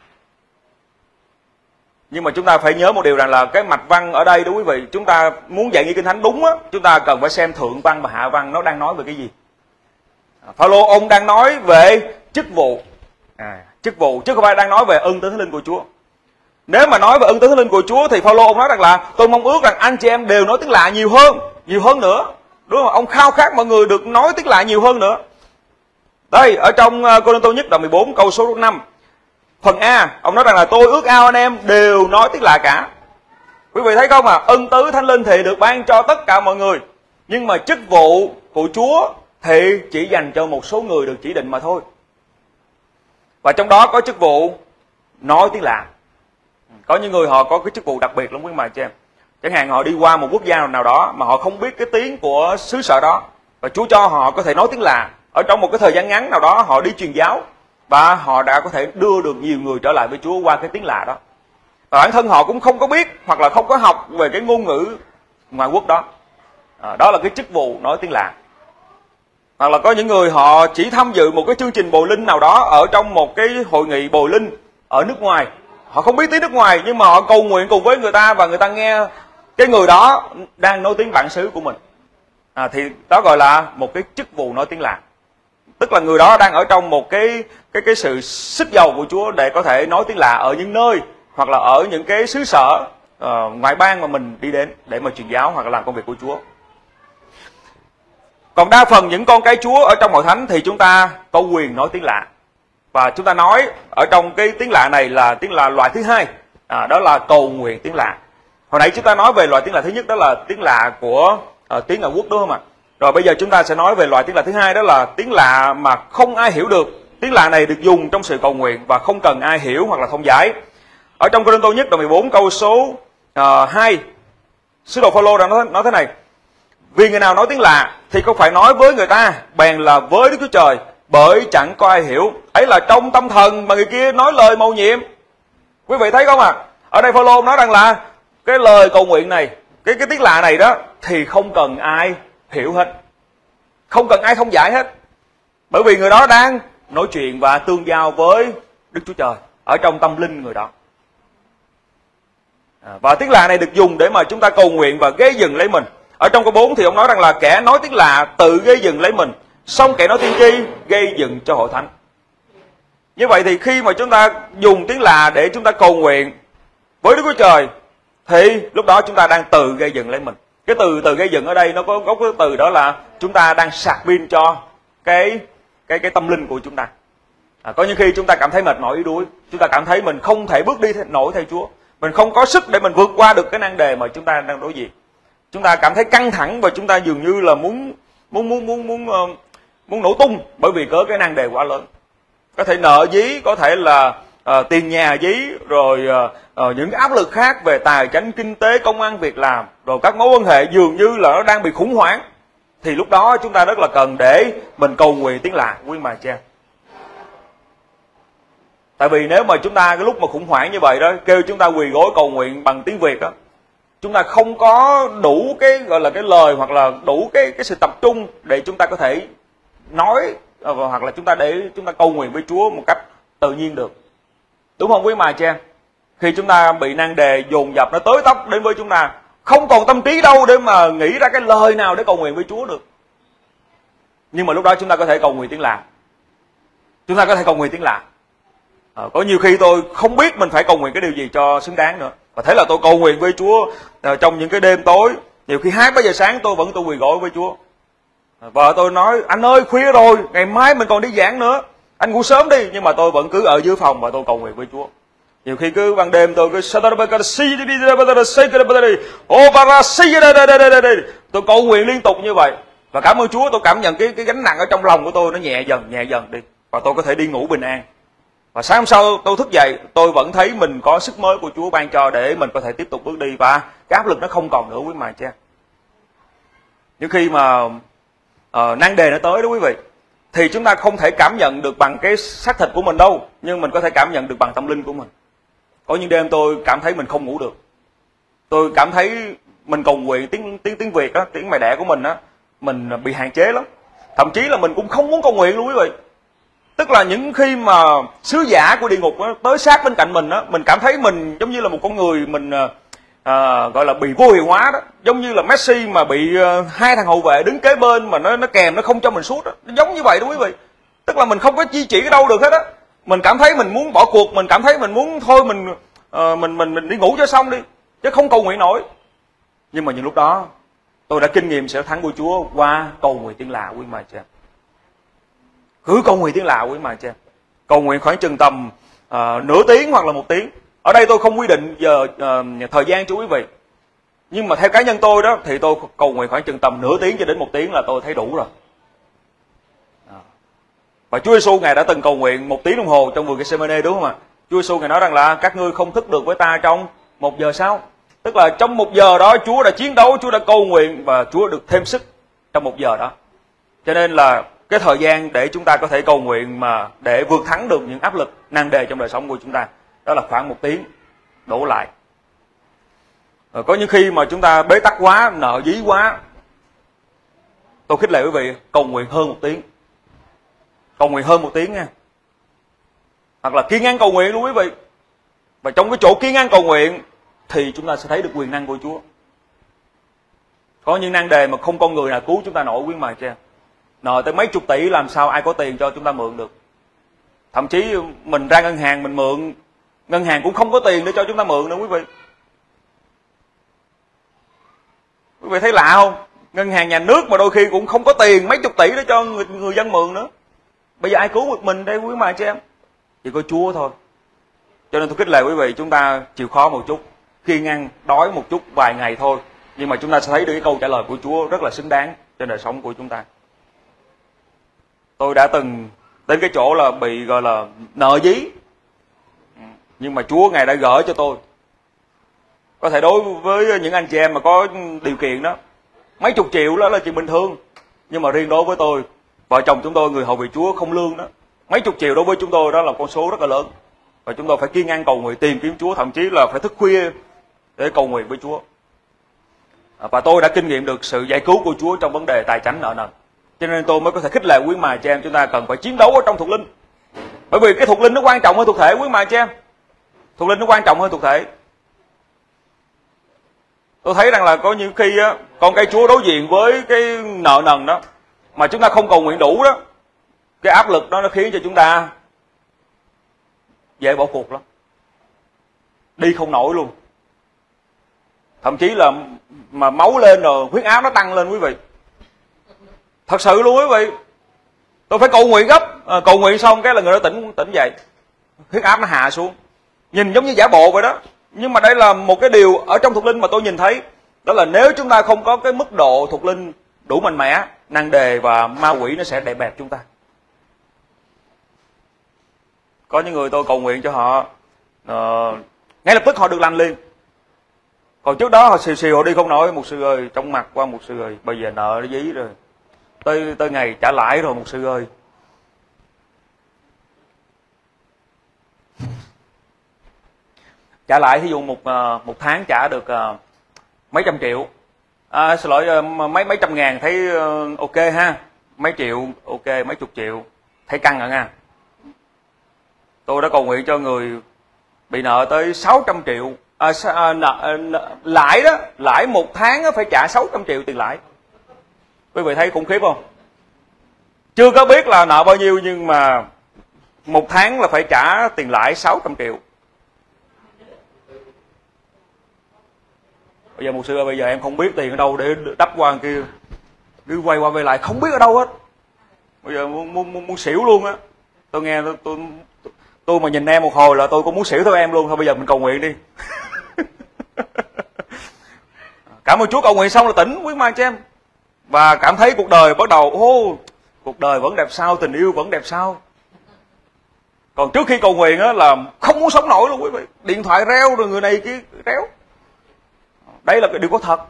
Nhưng mà chúng ta phải nhớ một điều rằng là cái mạch văn ở đây đó quý vị, chúng ta muốn dạy nghĩa Kinh Thánh đúng á, chúng ta cần phải xem thượng văn và hạ văn nó đang nói về cái gì. Phaolô ông đang nói về chức vụ, chức vụ chứ không phải đang nói về ân tứ thánh linh của Chúa. Nếu mà nói về ân tứ thánh linh của Chúa thì Phaolô ông nói rằng là tôi mong ước rằng anh chị em đều nói tiếng lạ nhiều hơn nữa, đúng không? Ông khao khát mọi người được nói tiếng lạ nhiều hơn nữa. Đây ở trong Cô-rinh-tô nhất đoạn 14 câu số 5, phần A, ông nói rằng là tôi ước ao anh em đều nói tiếng lạ cả. Quý vị thấy không ân tứ thánh linh thì được ban cho tất cả mọi người, nhưng mà chức vụ của Chúa thì chỉ dành cho một số người được chỉ định mà thôi. Và trong đó có chức vụ nói tiếng lạ. Có những người họ có cái chức vụ đặc biệt lắm quý bà chị em. Chẳng hạn họ đi qua một quốc gia nào đó mà họ không biết cái tiếng của xứ sở đó, và Chúa cho họ có thể nói tiếng lạ. Ở trong một cái thời gian ngắn nào đó họ đi truyền giáo, và họ đã có thể đưa được nhiều người trở lại với Chúa qua cái tiếng lạ đó. Và bản thân họ cũng không có biết hoặc là không có học về cái ngôn ngữ ngoại quốc đó. Đó là cái chức vụ nói tiếng lạ. Hoặc là có những người họ chỉ tham dự một cái chương trình bồi linh nào đó ở trong một cái hội nghị bồi linh ở nước ngoài. Họ không biết tiếng nước ngoài, nhưng mà họ cầu nguyện cùng với người ta, và người ta nghe cái người đó đang nói tiếng bản xứ của mình. Thì đó gọi là một cái chức vụ nói tiếng lạ. Tức là người đó đang ở trong một cái sự xích dầu của Chúa để có thể nói tiếng lạ ở những nơi hoặc là ở những cái xứ sở ngoại bang mà mình đi đến để mà truyền giáo hoặc là làm công việc của Chúa. Còn đa phần những con cái Chúa ở trong hội thánh thì chúng ta có quyền nói tiếng lạ. Và chúng ta nói ở trong cái tiếng lạ này là tiếng lạ loại thứ hai, đó là cầu nguyện tiếng lạ. Hồi nãy chúng ta nói về loại tiếng lạ thứ nhất, đó là tiếng lạ của tiếng ngoại quốc, đúng không ạ? Rồi bây giờ chúng ta sẽ nói về loại tiếng lạ thứ hai, đó là tiếng lạ mà không ai hiểu được, tiếng lạ này được dùng trong sự cầu nguyện và không cần ai hiểu hoặc là thông giải. Ở trong Cô-rinh-tô nhất đoạn 14 câu số 2, sứ đồ Phaolô đã nói thế này: vì người nào nói tiếng lạ thì không phải nói với người ta, bèn là với Đức Chúa Trời, bởi chẳng có ai hiểu. Ấy là trong tâm thần mà người kia nói lời mầu nhiệm. Quý vị thấy không ạ? Ở đây Phaolô nói rằng là cái lời cầu nguyện này, cái tiếng lạ này đó thì không cần ai hiểu hết, không cần ai thông giải hết, bởi vì người đó đang nói chuyện và tương giao với Đức Chúa Trời ở trong tâm linh người đó. Và tiếng lạ này được dùng để mà chúng ta cầu nguyện và gây dựng lấy mình. Ở trong câu 4 thì ông nói rằng là kẻ nói tiếng lạ tự gây dựng lấy mình, xong kẻ nói tiên tri gây dựng cho hội thánh. Như vậy thì khi mà chúng ta dùng tiếng lạ để chúng ta cầu nguyện với Đức Chúa Trời thì lúc đó chúng ta đang tự gây dựng lấy mình. Cái từ gây dựng ở đây nó có gốc cái từ đó là chúng ta đang sạc pin cho cái tâm linh của chúng ta. Có những khi chúng ta cảm thấy mệt mỏi yếu đuối, chúng ta cảm thấy mình không thể bước đi nổi theo Chúa, mình không có sức để mình vượt qua được cái nan đề mà chúng ta đang đối diện. Chúng ta cảm thấy căng thẳng và chúng ta dường như là muốn nổ tung bởi vì có cái nan đề quá lớn. Có thể nợ dí, có thể là tiền nhà dí, rồi những áp lực khác về tài chính, kinh tế, công ăn việc làm, rồi các mối quan hệ dường như là nó đang bị khủng hoảng. Thì lúc đó chúng ta rất là cần để mình cầu nguyện tiếng lạ, quý bà cha. Tại vì nếu mà chúng ta cái lúc mà khủng hoảng như vậy đó, kêu chúng ta quỳ gối cầu nguyện bằng tiếng Việt đó, chúng ta không có đủ cái gọi là cái lời hoặc là đủ cái sự tập trung để chúng ta có thể nói hoặc là để chúng ta cầu nguyện với Chúa một cách tự nhiên được. Đúng không quý bà cha? Khi chúng ta bị nan đề dồn dập nó tới tấp đến với chúng ta, không còn tâm trí đâu để mà nghĩ ra cái lời nào để cầu nguyện với Chúa được. Nhưng mà lúc đó chúng ta có thể cầu nguyện tiếng lạ. Chúng ta có thể cầu nguyện tiếng lạ. Có nhiều khi tôi không biết mình phải cầu nguyện cái điều gì cho xứng đáng nữa. Và thế là tôi cầu nguyện với Chúa trong những cái đêm tối. Nhiều khi 2-3 giờ sáng tôi vẫn quỳ gối với Chúa. Vợ tôi nói: anh ơi khuya rồi, ngày mai mình còn đi giảng nữa, anh ngủ sớm đi. Nhưng mà tôi vẫn cứ ở dưới phòng và tôi cầu nguyện với Chúa. Nhiều khi cứ ban đêm tôi cứ tôi cầu nguyện liên tục như vậy. Và cảm ơn Chúa, tôi cảm nhận cái gánh nặng ở trong lòng của tôi nó nhẹ dần đi. Và tôi có thể đi ngủ bình an. Và sáng hôm sau tôi thức dậy, tôi vẫn thấy mình có sức mới của Chúa ban cho để mình có thể tiếp tục bước đi. Và cái áp lực nó không còn nữa quý bà cha. Những khi mà nan đề nó tới đó quý vị, thì chúng ta không thể cảm nhận được bằng cái xác thịt của mình đâu, nhưng mình có thể cảm nhận được bằng tâm linh của mình. Có những đêm tôi cảm thấy mình không ngủ được. Tôi cảm thấy mình cầu nguyện tiếng Việt á, tiếng mẹ đẻ của mình á, mình bị hạn chế lắm. Thậm chí là mình cũng không muốn cầu nguyện luôn quý vị. Tức là những khi mà sứ giả của địa ngục á, tới sát bên cạnh mình á, mình cảm thấy mình giống như là một con người mình gọi là bị vô hiệu hóa đó. Giống như là Messi mà bị 2 thằng hậu vệ đứng kế bên mà nó kèm, nó không cho mình sút đó. Nó giống như vậy đó quý vị. Tức là mình không có chi chỉ ở đâu được hết á. Mình cảm thấy mình muốn bỏ cuộc, mình cảm thấy mình muốn thôi mình đi ngủ cho xong đi, chứ không cầu nguyện nổi. Nhưng mà những lúc đó tôi đã kinh nghiệm sự thắng của Chúa qua cầu nguyện tiếng lạ quý bà cha. Cứ cầu nguyện tiếng lạ quý bà cha. Cầu nguyện khoảng chừng tầm nửa tiếng hoặc là 1 tiếng. Ở đây tôi không quy định giờ thời gian cho quý vị. Nhưng mà theo cá nhân tôi đó thì tôi cầu nguyện khoảng chừng tầm nửa tiếng cho đến 1 tiếng là tôi thấy đủ rồi. Và Chúa Giêsu Ngài đã từng cầu nguyện 1 tiếng đồng hồ trong vườn Gethsemane, đúng không ạ? Chúa Giêsu Ngài nói rằng là các ngươi không thức được với ta trong 1 giờ sau. Tức là trong 1 giờ đó Chúa đã chiến đấu, Chúa đã cầu nguyện và Chúa được thêm sức trong 1 giờ đó. Cho nên là cái thời gian để chúng ta có thể cầu nguyện mà để vượt thắng được những áp lực nan đề trong đời sống của chúng ta, đó là khoảng 1 tiếng đổ lại. Có những khi mà chúng ta bế tắc quá, nợ dí quá, tôi khích lệ quý vị cầu nguyện hơn 1 tiếng. Cầu nguyện hơn 1 tiếng nha. Hoặc là kiên nhẫn cầu nguyện luôn quý vị. Và trong cái chỗ kiên nhẫn cầu nguyện thì chúng ta sẽ thấy được quyền năng của Chúa. Có những nan đề mà không con người nào cứu chúng ta nổi quý bà cha. Nợ tới mấy chục tỷ làm sao ai có tiền cho chúng ta mượn được. Thậm chí mình ra ngân hàng mình mượn, ngân hàng cũng không có tiền để cho chúng ta mượn nữa quý vị. Quý vị thấy lạ không? Ngân hàng nhà nước mà đôi khi cũng không có tiền mấy chục tỷ để cho người dân mượn nữa. Bây giờ ai cứu được mình đây quý bà chị em? Chỉ có Chúa thôi. Cho nên tôi khích lệ quý vị, chúng ta chịu khó một chút, kiêng ăn, đói một chút vài ngày thôi, nhưng mà chúng ta sẽ thấy được cái câu trả lời của Chúa rất là xứng đáng trên đời sống của chúng ta. Tôi đã từng đến cái chỗ là bị gọi là nợ dí. Nhưng mà Chúa Ngài đã gỡ cho tôi. Có thể đối với những anh chị em mà có điều kiện đó, mấy chục triệu đó là chuyện bình thường. Nhưng mà riêng đối với tôi, vợ chồng chúng tôi người hầu việc Chúa không lương đó, mấy chục triệu đối với chúng tôi đó là con số rất là lớn. Và chúng tôi phải kiêng ăn cầu nguyện tìm kiếm Chúa, thậm chí là phải thức khuya để cầu nguyện với Chúa. Và tôi đã kinh nghiệm được sự giải cứu của Chúa trong vấn đề tài chánh nợ nần. Cho nên tôi mới có thể khích lệ quý mà chị em chúng ta cần phải chiến đấu ở trong thuộc linh. Bởi vì cái thuộc linh nó quan trọng hơn thuộc thể quý mà chị em. Thuộc linh nó quan trọng hơn thuộc thể. Tôi thấy rằng là có những khi á, con cái Chúa đối diện với cái nợ nần đó mà chúng ta không cầu nguyện đủ đó, cái áp lực đó nó khiến cho chúng ta dễ bỏ cuộc lắm, đi không nổi luôn. Thậm chí là mà máu lên rồi huyết áp nó tăng lên quý vị, thật sự luôn quý vị. Tôi phải cầu nguyện gấp, cầu nguyện xong cái là người đó tỉnh dậy, huyết áp nó hạ xuống, nhìn giống như giả bộ vậy đó. Nhưng mà đây là một cái điều ở trong thuộc linh mà tôi nhìn thấy, đó là nếu chúng ta không có cái mức độ thuộc linh đủ mạnh mẽ, năng đề và ma quỷ nó sẽ đè bẹp chúng ta. Có những người tôi cầu nguyện cho họ, ngay lập tức họ được lành liền. Còn trước đó họ xìu họ đi không nổi. Mục sư ơi, trong mặt qua mục sư ơi, bây giờ nợ nó dí rồi, tới ngày trả lãi rồi mục sư ơi. Trả lãi thí dụ một tháng trả được mấy trăm triệu, xin lỗi, mấy trăm ngàn thấy ok ha, mấy triệu ok, mấy chục triệu thấy căng rồi nha. Tôi đã cầu nguyện cho người bị nợ tới 600 triệu, lãi đó, lãi một tháng phải trả 600 triệu tiền lãi. Quý vị thấy khủng khiếp không? Chưa có biết là nợ bao nhiêu nhưng mà một tháng là phải trả tiền lãi 600 triệu. Bây giờ mục sư ơi, bây giờ em không biết tiền ở đâu để đắp qua kia, cứ quay qua về lại không biết ở đâu hết. Bây giờ muốn xỉu luôn á. Tôi nghe tôi mà nhìn em một hồi là tôi cũng muốn xỉu theo em luôn. Thôi bây giờ mình cầu nguyện đi. Cảm ơn Chúa, cầu nguyện xong là tỉnh quý mang cho em. Và cảm thấy cuộc đời bắt đầu, cuộc đời vẫn đẹp sao, tình yêu vẫn đẹp sao. Còn trước khi cầu nguyện á là không muốn sống nổi luôn quý vị. Điện thoại reo rồi người này kia réo. Đấy là cái điều có thật.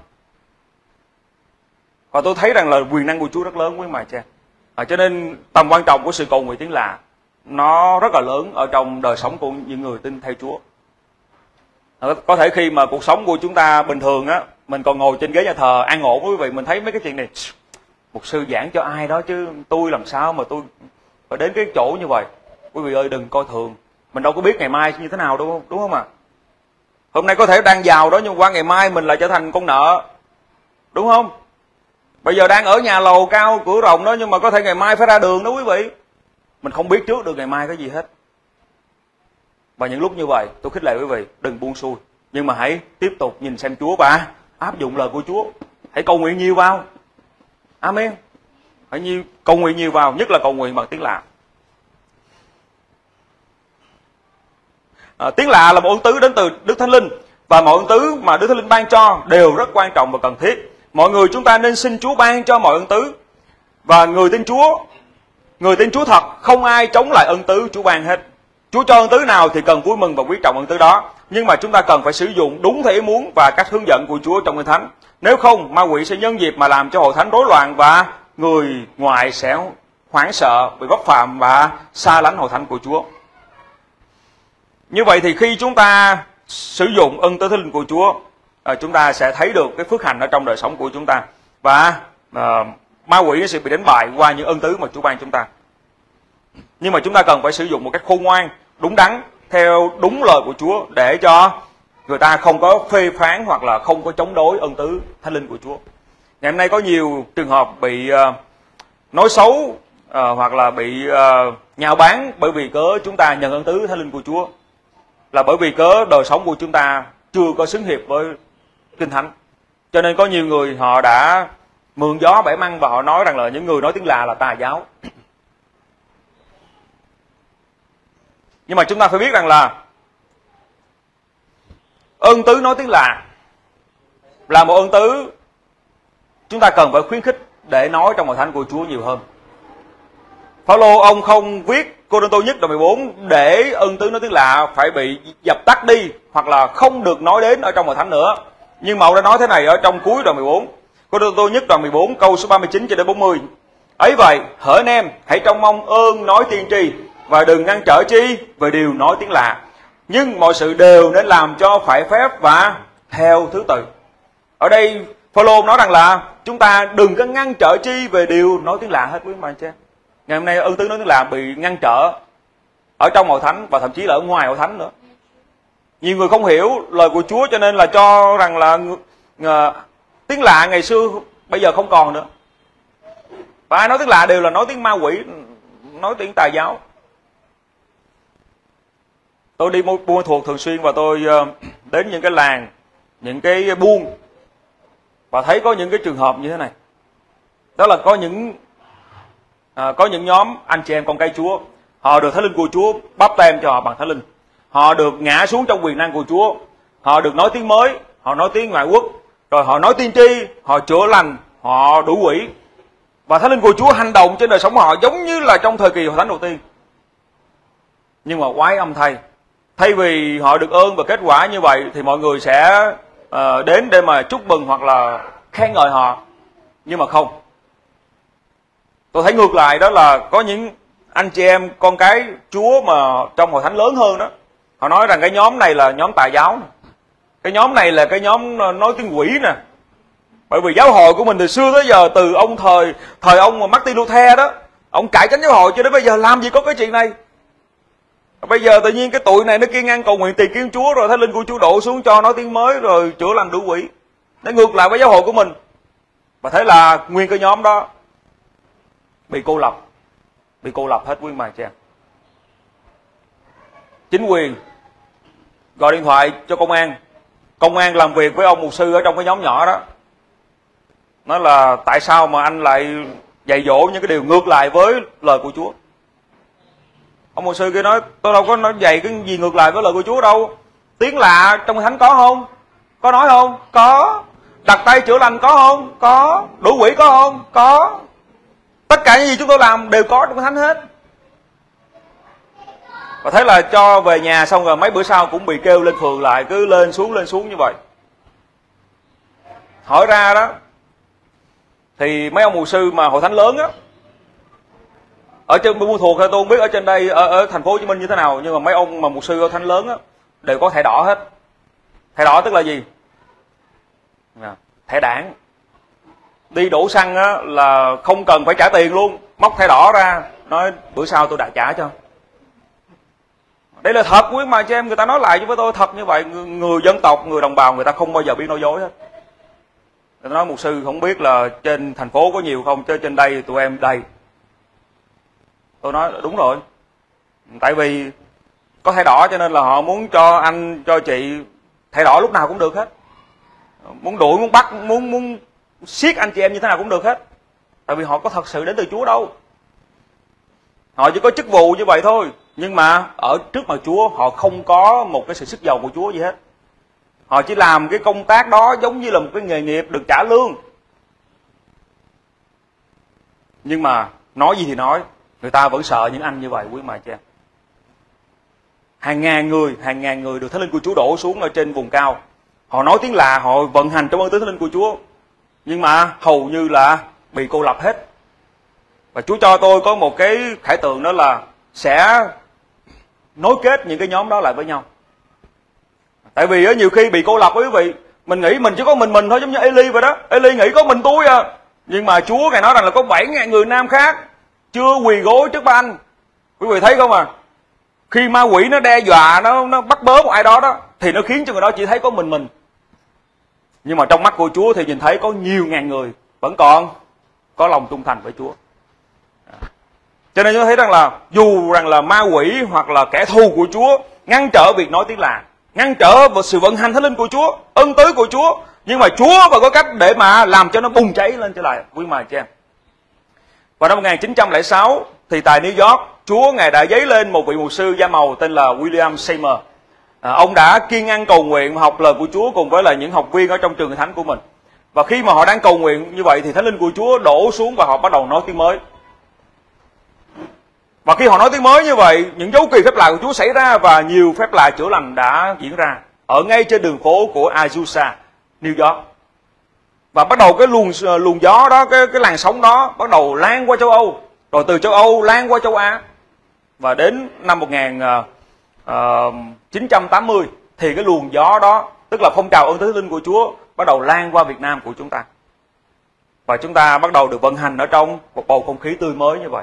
Và tôi thấy rằng là quyền năng của Chúa rất lớn quý mà cha. Cho nên tầm quan trọng của sự cầu nguyện tiếng lạ nó rất là lớn ở trong đời sống của những người tin theo Chúa. Có thể khi mà cuộc sống của chúng ta bình thường á, mình còn ngồi trên ghế nhà thờ an ổn quý vị, mình thấy mấy cái chuyện này, mục sư giảng cho ai đó chứ tôi làm sao mà tôi phải đến cái chỗ như vậy. Quý vị ơi, đừng coi thường, mình đâu có biết ngày mai như thế nào đúng không ạ? Hôm nay có thể đang giàu đó nhưng qua ngày mai mình lại trở thành con nợ, đúng không? Bây giờ đang ở nhà lầu cao cửa rộng đó nhưng mà có thể ngày mai phải ra đường đó quý vị. Mình không biết trước được ngày mai cái gì hết. Và những lúc như vậy tôi khích lệ quý vị đừng buông xuôi, nhưng mà hãy tiếp tục nhìn xem Chúa và áp dụng lời của Chúa. Hãy cầu nguyện nhiều vào. Amen. Hãy cầu nguyện nhiều vào, nhất là cầu nguyện bằng tiếng lạ. Tiếng lạ là một ân tứ đến từ Đức Thánh Linh, và mọi ân tứ mà Đức Thánh Linh ban cho đều rất quan trọng và cần thiết. Mọi người chúng ta nên xin Chúa ban cho mọi ân tứ. Và người tin Chúa thật, không ai chống lại ân tứ Chúa ban hết. Chúa cho ân tứ nào thì cần vui mừng và quý trọng ân tứ đó. Nhưng mà chúng ta cần phải sử dụng đúng theo ý muốn và các hướng dẫn của Chúa trong Kinh Thánh. Nếu không, ma quỷ sẽ nhân dịp mà làm cho hội thánh rối loạn và người ngoài sẽ hoảng sợ, bị vấp phạm và xa lánh hội thánh của Chúa. Như vậy thì khi chúng ta sử dụng ân tứ Thánh Linh của Chúa, chúng ta sẽ thấy được cái phước hạnh ở trong đời sống của chúng ta. Và ma quỷ sẽ bị đánh bại qua những ân tứ mà Chúa ban chúng ta. Nhưng mà chúng ta cần phải sử dụng một cách khôn ngoan, đúng đắn, theo đúng lời của Chúa, để cho người ta không có phê phán hoặc là không có chống đối ân tứ Thánh Linh của Chúa. Ngày hôm nay có nhiều trường hợp bị nói xấu hoặc là bị nhạo báng bởi vì cớ chúng ta nhận ân tứ Thánh Linh của Chúa, là bởi vì cớ đời sống của chúng ta chưa có xứng hiệp với Kinh Thánh. Cho nên có nhiều người họ đã mượn gió bẻ măng và họ nói rằng là những người nói tiếng lạ là tà giáo. Nhưng mà chúng ta phải biết rằng là ân tứ nói tiếng lạ là một ân tứ chúng ta cần phải khuyến khích để nói trong hội thánh của Chúa nhiều hơn. Phaolô ông không viết Cô-rinh-tô nhất đoạn 14 để ân tứ nói tiếng lạ phải bị dập tắt đi hoặc là không được nói đến ở trong hội thánh nữa. Nhưng mà ông đã nói thế này ở trong cuối đoạn 14. Cô-rinh-tô nhất đoạn 14 câu số 39 cho đến 40. Ấy vậy, hỡi anh em, hãy trông mong ơn nói tiên tri và đừng ngăn trở chi về điều nói tiếng lạ. Nhưng mọi sự đều nên làm cho phải phép và theo thứ tự. Ở đây Phaolô nói rằng là chúng ta đừng có ngăn trở chi về điều nói tiếng lạ hết quý bà chị em. Ngày hôm nay ân tứ nói tiếng lạ bị ngăn trở ở trong hội thánh và thậm chí là ở ngoài hội thánh nữa. Nhiều người không hiểu lời của Chúa cho nên là cho rằng là tiếng lạ ngày xưa bây giờ không còn nữa. Và ai nói tiếng lạ đều là nói tiếng ma quỷ, nói tiếng tà giáo. Tôi đi buôn thuộc thường xuyên và tôi đến những cái làng, những cái buôn và thấy có những cái trường hợp như thế này. Đó là có những nhóm anh chị em con cái Chúa, họ được Thánh Linh của Chúa báp tem cho họ bằng Thánh Linh. Họ được ngã xuống trong quyền năng của Chúa. Họ được nói tiếng mới, họ nói tiếng ngoại quốc, rồi họ nói tiên tri, họ chữa lành, họ đuổi quỷ. Và Thánh Linh của Chúa hành động trên đời sống của họ giống như là trong thời kỳ hội thánh đầu tiên. Nhưng mà quái âm thay vì họ được ơn và kết quả như vậy thì mọi người sẽ đến để mà chúc mừng hoặc là khen ngợi họ. Nhưng mà không. Tôi thấy ngược lại, đó là có những anh chị em con cái Chúa mà trong hội thánh lớn hơn đó, họ nói rằng cái nhóm này là nhóm tà giáo nè, cái nhóm này là cái nhóm nói tiếng quỷ nè. Bởi vì giáo hội của mình từ xưa tới giờ, từ ông thời ông Martin Luther đó, ông cải cách giáo hội cho đến bây giờ làm gì có cái chuyện này. Bây giờ tự nhiên cái tụi này nó kiêng ăn cầu nguyện tìm kiếm Chúa, rồi Thánh Linh của Chúa đổ xuống cho nói tiếng mới, rồi chữa lành đuổi quỷ. Nó ngược lại với giáo hội của mình. Và thế là nguyên cái nhóm đó bị cô lập hết quý bà chị em. Chính quyền gọi điện thoại cho công an làm việc với ông mục sư ở trong cái nhóm nhỏ đó, nói là tại sao mà anh lại dạy dỗ những cái điều ngược lại với lời của Chúa. Ông mục sư kia nói tôi đâu có nói dạy cái gì ngược lại với lời của Chúa đâu. Tiếng lạ trong thánh có không? Có nói không? Có. Đặt tay chữa lành có không? Có. Đuổi quỷ có không? Có. Tất cả những gì chúng tôi làm đều có trong thánh hết. Và thế là cho về nhà xong rồi mấy bữa sau cũng bị kêu lên phường lại, cứ lên xuống như vậy. Hỏi ra đó thì mấy ông mục sư mà hội thánh lớn á, ở trên Buôn Ma Thuột tôi không biết ở trên đây ở thành phố Hồ Chí Minh như thế nào, nhưng mà mấy ông mà mục sư hội thánh lớn á đều có thẻ đỏ hết. Thẻ đỏ tức là gì? Thẻ đảng. Đi đổ xăng á là không cần phải trả tiền luôn, móc thẻ đỏ ra nói bữa sau tôi đã trả cho. Đây là thật quý mà cho em, người ta nói lại với tôi thật như vậy. Người dân tộc, người đồng bào người ta không bao giờ biết nói dối hết. Người ta nói mục sư không biết là trên thành phố có nhiều không, chứ trên đây tụi em đầy. Tôi nói đúng rồi, tại vì có thẻ đỏ cho nên là họ muốn cho anh cho chị thẻ đỏ lúc nào cũng được hết. Muốn đuổi, muốn bắt, muốn siết anh chị em như thế nào cũng được hết. Tại vì họ có thật sự đến từ Chúa đâu. Họ chỉ có chức vụ như vậy thôi. Nhưng mà ở trước mặt Chúa họ không có một cái sự sức giàu của Chúa gì hết. Họ chỉ làm cái công tác đó giống như là một cái nghề nghiệp được trả lương. Nhưng mà nói gì thì nói, người ta vẫn sợ những anh như vậy quý mà chị em. Hàng ngàn người được Thánh Linh của Chúa đổ xuống ở trên vùng cao. Họ nói tiếng lạ, họ vận hành trong ơn tứ Thánh Linh của Chúa. Nhưng mà hầu như là bị cô lập hết. Và Chúa cho tôi có một cái khải tượng, đó là sẽ nối kết những cái nhóm đó lại với nhau. Tại vì nhiều khi bị cô lập quý vị, mình nghĩ mình chỉ có mình thôi, giống như Eli vậy đó. Eli nghĩ có mình tôi à. Nhưng mà Chúa Ngài nói rằng là có 7.000 người nam khác chưa quỳ gối trước ba anh. Quý vị thấy không à? Khi ma quỷ nó đe dọa, nó bắt bớ một ai đó đó, thì nó khiến cho người đó chỉ thấy có mình. Nhưng mà trong mắt của Chúa thì nhìn thấy có nhiều ngàn người vẫn còn có lòng trung thành với Chúa. Cho nên chúng ta thấy rằng là dù rằng là ma quỷ hoặc là kẻ thù của Chúa ngăn trở việc nói tiếng lạ, ngăn trở vào sự vận hành Thánh Linh của Chúa, ân tứ của Chúa, nhưng mà Chúa vẫn có cách để mà làm cho nó bùng cháy lên trở lại quý mà chị em. Vào năm 1906 thì tại New York, Chúa Ngài đã dấy lên một vị mục sư da màu tên là William Seymour. Ông đã kiêng ăn cầu nguyện và học lời của Chúa cùng với là những học viên ở trong trường thánh của mình. Và khi mà họ đang cầu nguyện như vậy thì Thánh Linh của Chúa đổ xuống và họ bắt đầu nói tiếng mới. Và khi họ nói tiếng mới như vậy, những dấu kỳ phép lạ của Chúa xảy ra và nhiều phép lạ chữa lành đã diễn ra ở ngay trên đường phố của Azusa, New York. Và bắt đầu cái luồng gió đó, cái làn sóng đó bắt đầu lan qua châu Âu, rồi từ châu Âu lan qua châu Á. Và đến năm 1980 thì cái luồng gió đó, tức là phong trào ơn tứ linh của Chúa, bắt đầu lan qua Việt Nam của chúng ta. Và chúng ta bắt đầu được vận hành ở trong một bầu không khí tươi mới như vậy.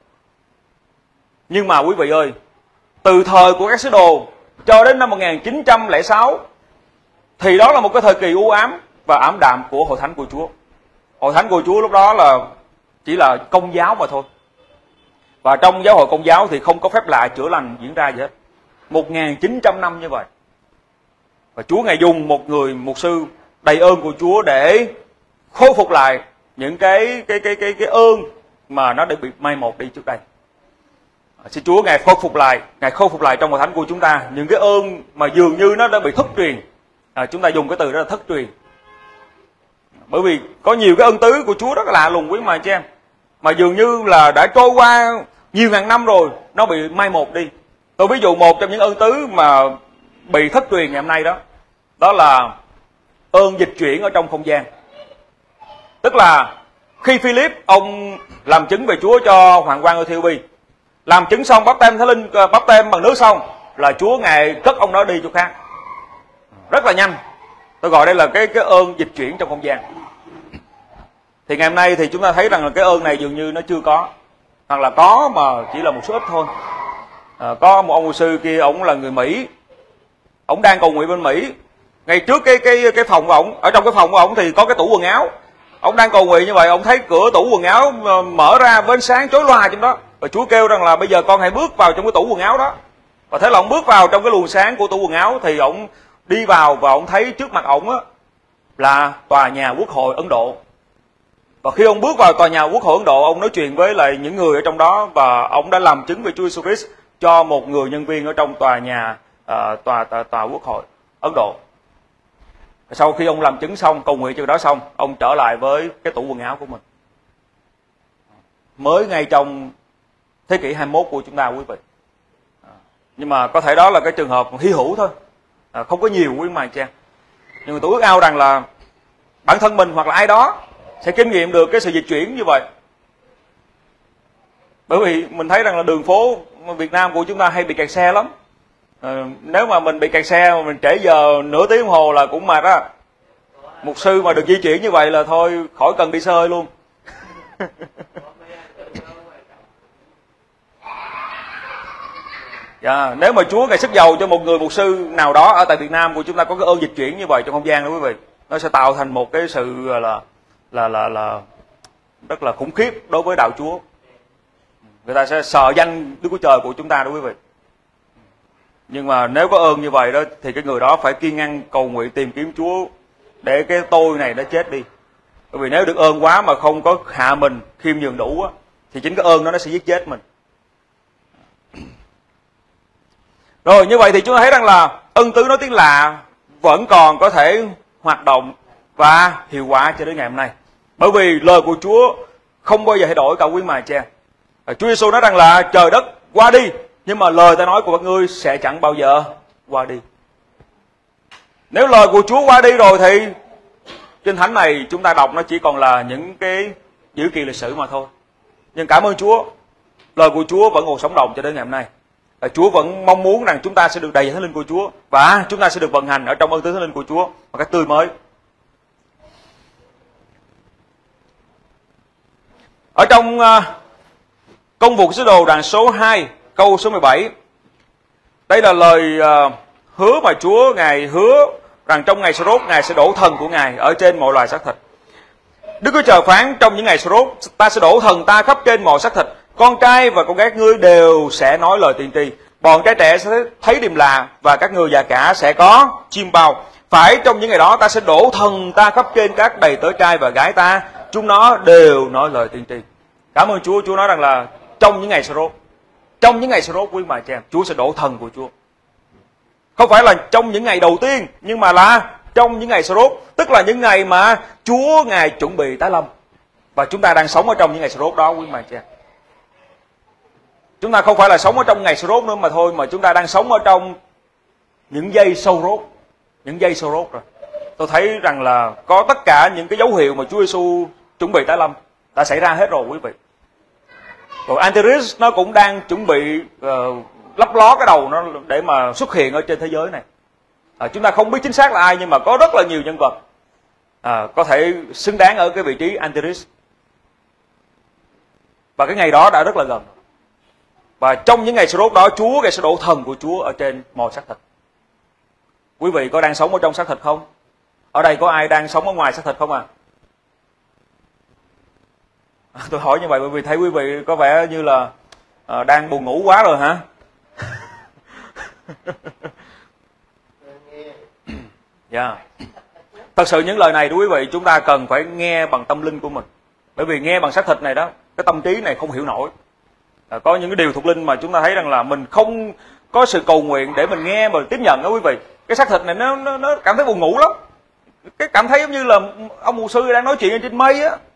Nhưng mà quý vị ơi, từ thời của các sứ đồ cho đến năm 1906 thì đó là một cái thời kỳ u ám và ảm đạm của hội thánh của Chúa. Hội thánh của Chúa lúc đó là chỉ là công giáo mà thôi. Và trong giáo hội công giáo thì không có phép lạ chữa lành diễn ra gì hết. 1900 năm như vậy. Và Chúa Ngài dùng một người mục sư đầy ơn của Chúa để khôi phục lại những cái ơn mà nó đã bị mai một đi trước đây. Xin Chúa Ngài khôi phục lại trong hội thánh của chúng ta những cái ơn mà dường như nó đã bị thất truyền. Chúng ta dùng cái từ đó là thất truyền. Bởi vì có nhiều cái ân tứ của Chúa rất là lạ lùng quý mà chị em, mà dường như là đã trôi qua nhiều ngàn năm rồi, nó bị mai một đi. Tôi ví dụ một trong những ân tứ mà bị thất truyền ngày hôm nay đó, đó là ơn dịch chuyển ở trong không gian. Tức là khi Philip ông làm chứng về Chúa cho hoàng quan Ethiopia, làm chứng xong báp tem Thánh Linh, báp tem bằng nước xong là Chúa Ngài cất ông đó đi chỗ khác rất là nhanh. Tôi gọi đây là cái ơn dịch chuyển trong không gian. Thì ngày hôm nay thì chúng ta thấy rằng là cái ơn này dường như nó chưa có, hoặc là có mà chỉ là một số ít thôi. Có một ông mục sư kia, ông là người Mỹ, ông đang cầu nguyện bên Mỹ. Ngay trước cái phòng của ông, ở trong cái phòng của ông thì có cái tủ quần áo. Ông đang cầu nguyện như vậy, ông thấy cửa tủ quần áo mở ra với ánh sáng chói lòa trong đó. Và Chúa kêu rằng là bây giờ con hãy bước vào trong cái tủ quần áo đó. Và thế là ông bước vào trong cái luồng sáng của tủ quần áo, thì ông đi vào và ông thấy trước mặt ông á là tòa nhà Quốc hội Ấn Độ. Và khi ông bước vào tòa nhà Quốc hội Ấn Độ, ông nói chuyện với lại những người ở trong đó và ông đã làm chứng về Chúa Jesus Christ cho một người nhân viên ở trong tòa nhà tòa Quốc hội Ấn Độ. Sau khi ông làm chứng xong, cầu nguyện cho đó xong, ông trở lại với cái tủ quần áo của mình. Mới ngay trong thế kỷ 21 của chúng ta quý vị. Nhưng mà có thể đó là cái trường hợp hy hữu thôi, không có nhiều quý mà cha. Nhưng mà tôi ước ao rằng là bản thân mình hoặc là ai đó sẽ kinh nghiệm được cái sự dịch chuyển như vậy. Bởi vì mình thấy rằng là đường phố Việt Nam của chúng ta hay bị kẹt xe lắm. Nếu mà mình bị kẹt xe, mình trễ giờ nửa tiếng đồng hồ là cũng mệt á. Mục sư mà được di chuyển như vậy là thôi khỏi cần đi xe hơi luôn. Nếu mà Chúa Ngài sức giàu cho một người mục sư nào đó ở tại Việt Nam của chúng ta có cái ơn dịch chuyển như vậy trong không gian đó quý vị, nó sẽ tạo thành một cái sự là rất là khủng khiếp đối với đạo Chúa. Người ta sẽ sợ danh Đức Chúa Trời của chúng ta đó quý vị. Nhưng mà nếu có ơn như vậy đó thì cái người đó phải kiên nhẫn cầu nguyện tìm kiếm Chúa để cái tôi này nó chết đi. Bởi vì nếu được ơn quá mà không có hạ mình khiêm nhường đủ á, thì chính cái ơn đó nó sẽ giết chết mình. Rồi như vậy thì chúng ta thấy rằng là ân tứ nói tiếng lạ vẫn còn có thể hoạt động và hiệu quả cho đến ngày hôm nay. Bởi vì lời của Chúa không bao giờ thay đổi cả quý mà cha. Chúa Giêsu nói rằng là trời đất qua đi, nhưng mà lời ta nói của các ngươi sẽ chẳng bao giờ qua đi. Nếu lời của Chúa qua đi rồi thì Kinh Thánh này chúng ta đọc nó chỉ còn là những cái dữ kiện lịch sử mà thôi. Nhưng cảm ơn Chúa, lời của Chúa vẫn còn sống động cho đến ngày hôm nay. Chúa vẫn mong muốn rằng chúng ta sẽ được đầy Thánh Linh của Chúa và chúng ta sẽ được vận hành ở trong ơn tứ Thánh Linh của Chúa một cách tươi mới. Ở trong Công vụ Sứ Đồ đoạn số 2 câu số 17, đây là lời hứa mà Chúa Ngài hứa rằng trong ngày Sơ-rốt Ngài sẽ đổ thần của Ngài ở trên mọi loài xác thịt. Đức Chúa Trời phán trong những ngày Sơ-rốt ta sẽ đổ thần ta khắp trên mọi xác thịt. Con trai và con gái ngươi đều sẽ nói lời tiên tri. Bọn trai trẻ sẽ thấy điềm lạ và các ngươi già cả sẽ có chim bao. Phải trong những ngày đó ta sẽ đổ thần ta khắp trên các đầy tớ trai và gái ta. Chúng nó đều nói lời tiên tri. Cảm ơn Chúa. Chúa nói rằng là trong những ngày Sơ-rốt, trong những ngày Sơ-rốt quý bà chị em, Chúa sẽ đổ thần của Chúa. Không phải là trong những ngày đầu tiên, nhưng mà là trong những ngày Sơ-rốt, tức là những ngày mà Chúa Ngài chuẩn bị tái lâm. Và chúng ta đang sống ở trong những ngày Sơ-rốt đó quý bà chị em. Chúng ta không phải là sống ở trong ngày sô-rốt nữa mà thôi, mà chúng ta đang sống ở trong những giây sô-rốt. Những giây sô-rốt rồi. Tôi thấy rằng là có tất cả những cái dấu hiệu mà Chúa Giêsu chuẩn bị tái lâm đã xảy ra hết rồi quý vị. Rồi Antichrist nó cũng đang chuẩn bị lấp ló cái đầu nó để mà xuất hiện ở trên thế giới này. Chúng ta không biết chính xác là ai, nhưng mà có rất là nhiều nhân vật có thể xứng đáng ở cái vị trí Antichrist. Và cái ngày đó đã rất là gần. Và trong những ngày sơ đốt đó, Chúa sẽ đổ thần của Chúa ở trên mọi xác thịt. Quý vị có đang sống ở trong xác thịt không? Ở đây có ai đang sống ở ngoài xác thịt không à? Tôi hỏi như vậy bởi vì thấy quý vị có vẻ như là đang buồn ngủ quá rồi hả? Yeah. Thật sự những lời này đó quý vị, chúng ta cần phải nghe bằng tâm linh của mình. Bởi vì nghe bằng xác thịt này đó, cái tâm trí này không hiểu nổi. Có những cái điều thuộc linh mà chúng ta thấy rằng là mình không có sự cầu nguyện để mình nghe và tiếp nhận đó quý vị. Cái xác thịt này nó cảm thấy buồn ngủ lắm. Cái cảm thấy giống như là ông mục sư đang nói chuyện trên mây á.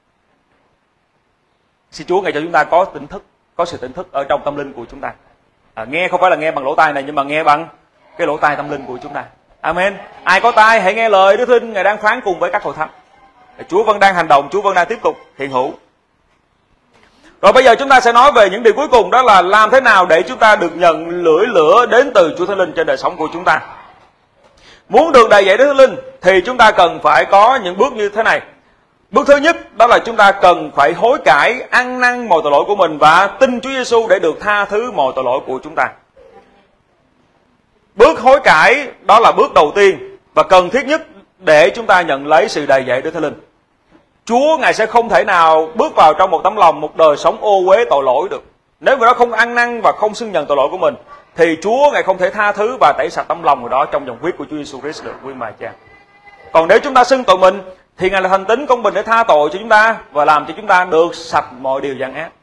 Xin Chúa ngày cho chúng ta có tỉnh thức, có sự tỉnh thức ở trong tâm linh của chúng ta. Nghe không phải là nghe bằng lỗ tai này, nhưng mà nghe bằng cái lỗ tai tâm linh của chúng ta. Amen. Ai có tai hãy nghe lời Đức Thinh Ngài đang phán cùng với các hội thánh. Chúa vẫn đang hành động, Chúa vẫn đang tiếp tục hiện hữu. Rồi bây giờ chúng ta sẽ nói về những điều cuối cùng, đó là làm thế nào để chúng ta được nhận lưỡi lửa đến từ Chúa Thánh Linh trên đời sống của chúng ta. Muốn được đầy dạy Đức Thánh Linh thì chúng ta cần phải có những bước như thế này. Bước thứ nhất đó là chúng ta cần phải hối cải, ăn năn mọi tội lỗi của mình và tin Chúa Giêsu để được tha thứ mọi tội lỗi của chúng ta. Bước hối cải đó là bước đầu tiên và cần thiết nhất để chúng ta nhận lấy sự đầy dạy Đức Thánh Linh. Chúa Ngài sẽ không thể nào bước vào trong một tấm lòng, một đời sống ô uế tội lỗi được. Nếu người đó không ăn năn và không xưng nhận tội lỗi của mình thì Chúa Ngài không thể tha thứ và tẩy sạch tấm lòng người đó trong dòng huyết của Chúa Giêsu Christ được, quý bà cha. Còn nếu chúng ta xưng tội mình thì Ngài là thành tín công bình để tha tội cho chúng ta và làm cho chúng ta được sạch mọi điều gian ác.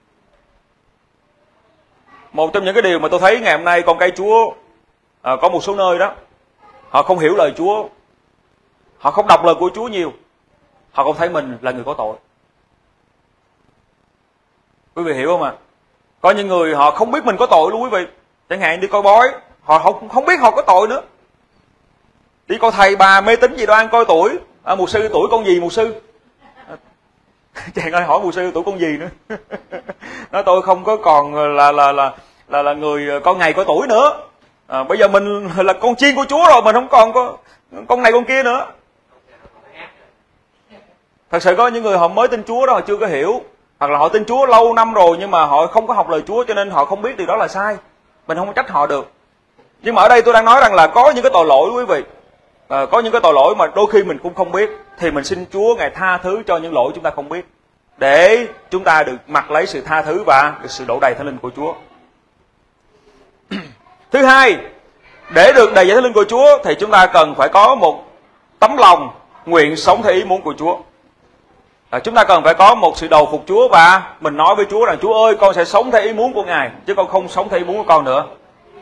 Một trong những cái điều mà tôi thấy ngày hôm nay con cái Chúa có một số nơi đó, họ không hiểu lời Chúa, họ không đọc lời của Chúa nhiều, họ không thấy mình là người có tội. Quý vị hiểu không ạ? Có những người họ không biết mình có tội luôn quý vị. Chẳng hạn đi coi bói, họ không biết họ có tội nữa. Đi coi thầy bà mê tín gì đó ăn coi tuổi, mục sư tuổi con gì mục sư? Chàng ơi hỏi mục sư tuổi con gì nữa? Nói tôi không có còn là người con ngày có tuổi nữa. Bây giờ mình là con chiên của Chúa rồi, mình không còn có con này con kia nữa. Thật sự có những người họ mới tin Chúa đó, họ chưa có hiểu, hoặc là họ tin Chúa lâu năm rồi nhưng mà họ không có học lời Chúa cho nên họ không biết điều đó là sai. Mình không trách họ được. Nhưng mà ở đây tôi đang nói rằng là có những cái tội lỗi quý vị, có những cái tội lỗi mà đôi khi mình cũng không biết, thì mình xin Chúa Ngài tha thứ cho những lỗi chúng ta không biết, để chúng ta được mặc lấy sự tha thứ và được sự đổ đầy Thánh Linh của Chúa. Thứ hai, để được đầy dạy Thánh Linh của Chúa thì chúng ta cần phải có một tấm lòng nguyện sống theo ý muốn của Chúa. Chúng ta cần phải có một sự đầu phục Chúa và mình nói với Chúa rằng Chúa ơi, con sẽ sống theo ý muốn của Ngài, chứ con không sống theo ý muốn của con nữa.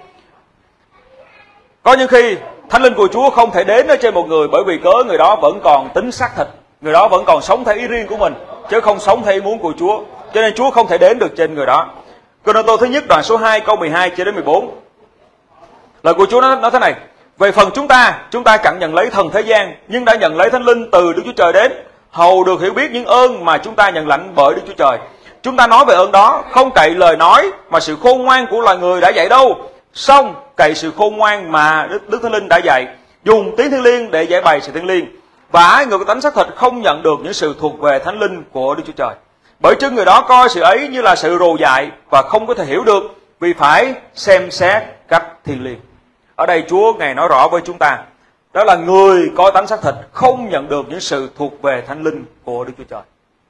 Có những khi Thánh Linh của Chúa không thể đến ở trên một người bởi vì cớ người đó vẫn còn tính xác thịt, người đó vẫn còn sống theo ý riêng của mình, chứ không sống theo ý muốn của Chúa. Cho nên Chúa không thể đến được trên người đó. Cô-rinh-tô thứ nhất đoạn số 2 câu 12 cho đến 14. Lời của Chúa nói thế này: về phần chúng ta chẳng nhận lấy thần thế gian, nhưng đã nhận lấy Thánh Linh từ Đức Chúa Trời đến, hầu được hiểu biết những ơn mà chúng ta nhận lãnh bởi Đức Chúa Trời. Chúng ta nói về ơn đó, không cậy lời nói mà sự khôn ngoan của loài người đã dạy đâu, song cậy sự khôn ngoan mà Đức Thánh Linh đã dạy, dùng tiếng thiêng liêng để giải bày sự thiêng liêng. Và người có tánh xác thịt không nhận được những sự thuộc về Thánh Linh của Đức Chúa Trời, bởi chứ người đó coi sự ấy như là sự rồ dại và không có thể hiểu được, vì phải xem xét cách thiêng liêng. Ở đây Chúa Ngài nói rõ với chúng ta, đó là người có tánh xác thịt không nhận được những sự thuộc về Thánh Linh của Đức Chúa Trời.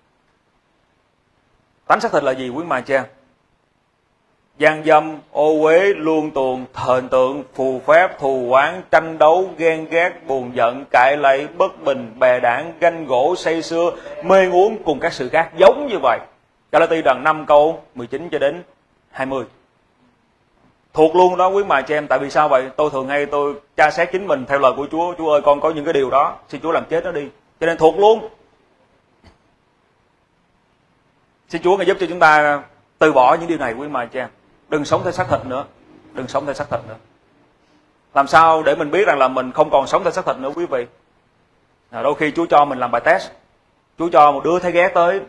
Tánh xác thịt là gì quý bà cha? Gian dâm, ô uế, luông tuồng, thờ tượng, phù phép, thù oán, tranh đấu, ghen ghét, buồn giận, cãi lẫy, bất bình, bè đảng, ganh gỗ, say sưa, mê uống cùng các sự khác giống như vậy. Galatia đoạn 5 câu 19 cho đến 20. Thuộc luôn đó quý bà chị em. Tại vì sao vậy? Tôi thường hay tôi tra xét chính mình theo lời của Chúa. Chúa ơi, con có những cái điều đó, xin Chúa làm chết nó đi. Cho nên thuộc luôn. Xin Chúa Ngài giúp cho chúng ta từ bỏ những điều này quý mà cha. Đừng sống theo xác thịt nữa. Đừng sống theo xác thịt nữa. Làm sao để mình biết rằng là mình không còn sống theo xác thịt nữa quý vị? Đôi khi Chúa cho mình làm bài test. Chúa cho một đứa thấy ghét tới,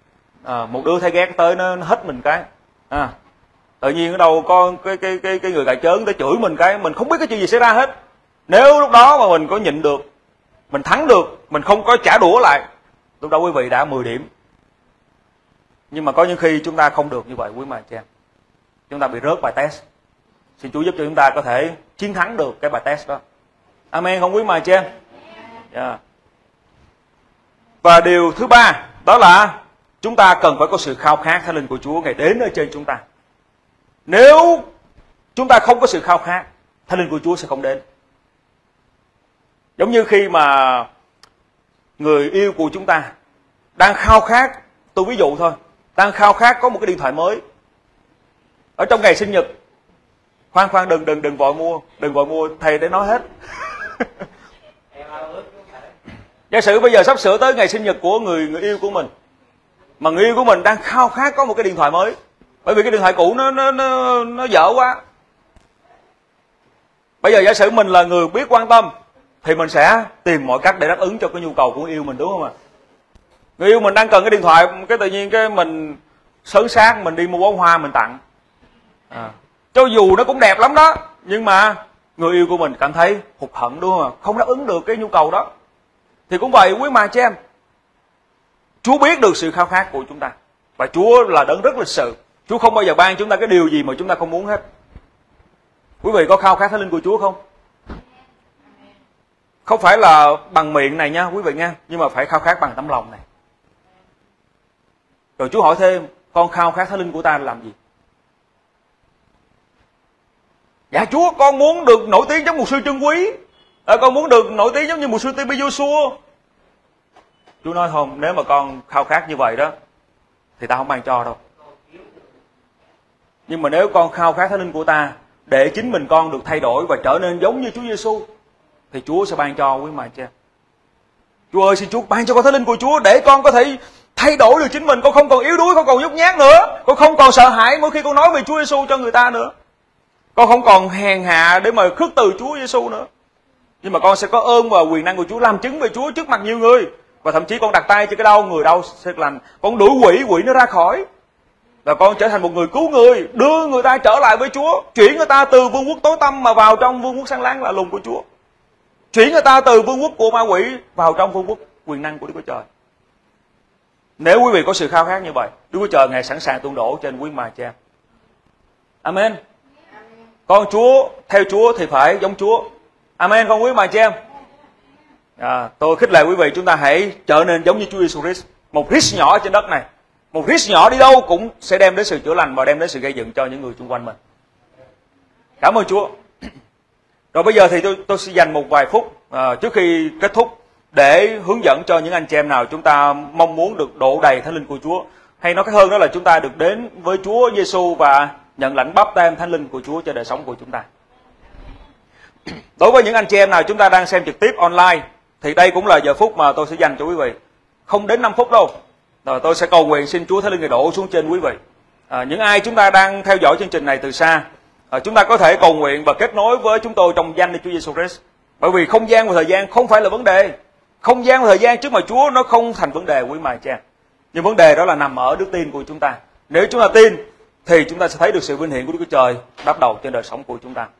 nó hít mình cái. Tự nhiên ở đâu có cái người cà chớn tới chửi mình cái, mình không biết cái chuyện gì xảy ra hết. Nếu lúc đó mà mình có nhịn được, mình thắng được, mình không có trả đũa lại, lúc đó quý vị đã 10 điểm. Nhưng mà có những khi chúng ta không được như vậy quý mà cha. Chúng ta bị rớt bài test. Xin Chúa giúp cho chúng ta có thể chiến thắng được cái bài test đó. Amen không quý mà cha? Yeah. Và điều thứ ba đó là chúng ta cần phải có sự khao khát Thánh Linh của Chúa ngày đến ở trên chúng ta. Nếu chúng ta không có sự khao khát, Thánh Linh của Chúa sẽ không đến. Giống như khi mà người yêu của chúng ta đang khao khát, tôi ví dụ thôi, đang khao khát có một cái điện thoại mới ở trong ngày sinh nhật. Khoan đừng vội mua, thầy để nói hết. Giả sử bây giờ sắp sửa tới ngày sinh nhật của người yêu của mình, mà người yêu của mình đang khao khát có một cái điện thoại mới, bởi vì cái điện thoại cũ nó dở quá. Bây giờ giả sử mình là người biết quan tâm thì mình sẽ tìm mọi cách để đáp ứng cho cái nhu cầu của người yêu mình, đúng không ạ? Người yêu mình đang cần cái điện thoại, cái tự nhiên cái mình sớn xác mình đi mua bó hoa mình tặng. Cho dù nó cũng đẹp lắm đó, nhưng mà người yêu của mình cảm thấy hụt hẫng, đúng không ạ? Không đáp ứng được cái nhu cầu đó. Thì cũng vậy quý mà chị em, Chúa biết được sự khao khát của chúng ta, và Chúa là đấng rất lịch sự. Chúa không bao giờ ban chúng ta cái điều gì mà chúng ta không muốn hết. Quý vị có khao khát Thánh Linh của Chúa không? Không phải là bằng miệng này nha quý vị nha, nhưng mà phải khao khát bằng tấm lòng này. Rồi Chúa hỏi thêm, con khao khát Thánh Linh của ta làm gì? Dạ Chúa, con muốn được nổi tiếng giống mục sư Trân Quý, con muốn được nổi tiếng giống như mục sư T.B. Joshua. Chúa nói không, nếu mà con khao khát như vậy đó thì ta không ban cho đâu. Nhưng mà nếu con khao khát Thánh Linh của ta để chính mình con được thay đổi và trở nên giống như Chúa Giêsu thì Chúa sẽ ban cho quý mà cha. Chúa ơi, xin Chúa ban cho con Thánh Linh của Chúa để con có thể thay đổi được chính mình, con không còn yếu đuối, không còn nhút nhát nữa, con không còn sợ hãi mỗi khi con nói về Chúa Giêsu cho người ta nữa. Con không còn hèn hạ để mà khước từ Chúa Giêsu nữa. Nhưng mà con sẽ có ơn và quyền năng của Chúa, làm chứng về Chúa trước mặt nhiều người. Và thậm chí con đặt tay trên cái đau, người đau sẽ lành. Con đuổi quỷ nó ra khỏi. Và con trở thành một người cứu người, đưa người ta trở lại với Chúa, chuyển người ta từ vương quốc tối tăm mà vào trong vương quốc sáng láng lạ lùng của Chúa. Chuyển người ta từ vương quốc của ma quỷ vào trong vương quốc quyền năng của Đức Chúa Trời. Nếu quý vị có sự khao khát như vậy, Đức Chúa Trời Ngài sẵn sàng tuôn đổ trên quý mà cha. Amen. Con Chúa, theo Chúa thì phải giống Chúa. Amen con quý mà cha em. Tôi khích lệ quý vị, chúng ta hãy trở nên giống như Chúa Giêsu Christ. Một Christ nhỏ trên đất này, một Christ nhỏ đi đâu cũng sẽ đem đến sự chữa lành và đem đến sự gây dựng cho những người xung quanh mình. Cảm ơn Chúa. Rồi bây giờ thì tôi sẽ dành một vài phút trước khi kết thúc để hướng dẫn cho những anh chị em nào chúng ta mong muốn được đổ đầy Thánh Linh của Chúa, hay nói cách hơn đó là chúng ta được đến với Chúa Giêsu và nhận lãnh báp têm Thánh Linh của Chúa cho đời sống của chúng ta. Đối với những anh chị em nào chúng ta đang xem trực tiếp online thì đây cũng là giờ phút mà tôi sẽ dành cho quý vị, không đến 5 phút đâu. Rồi tôi sẽ cầu nguyện xin Chúa Thánh Linh Ngài đổ xuống trên quý vị. Những ai chúng ta đang theo dõi chương trình này từ xa, chúng ta có thể cầu nguyện và kết nối với chúng tôi trong danh Chúa Giêsu Christ. Bởi vì không gian và thời gian không phải là vấn đề. Không gian và thời gian trước mặt Chúa nó không thành vấn đề quý mà cha. Nhưng vấn đề đó là nằm ở đức tin của chúng ta. Nếu chúng ta tin thì chúng ta sẽ thấy được sự vinh hiển của Đức Chúa Trời đắp đầu trên đời sống của chúng ta.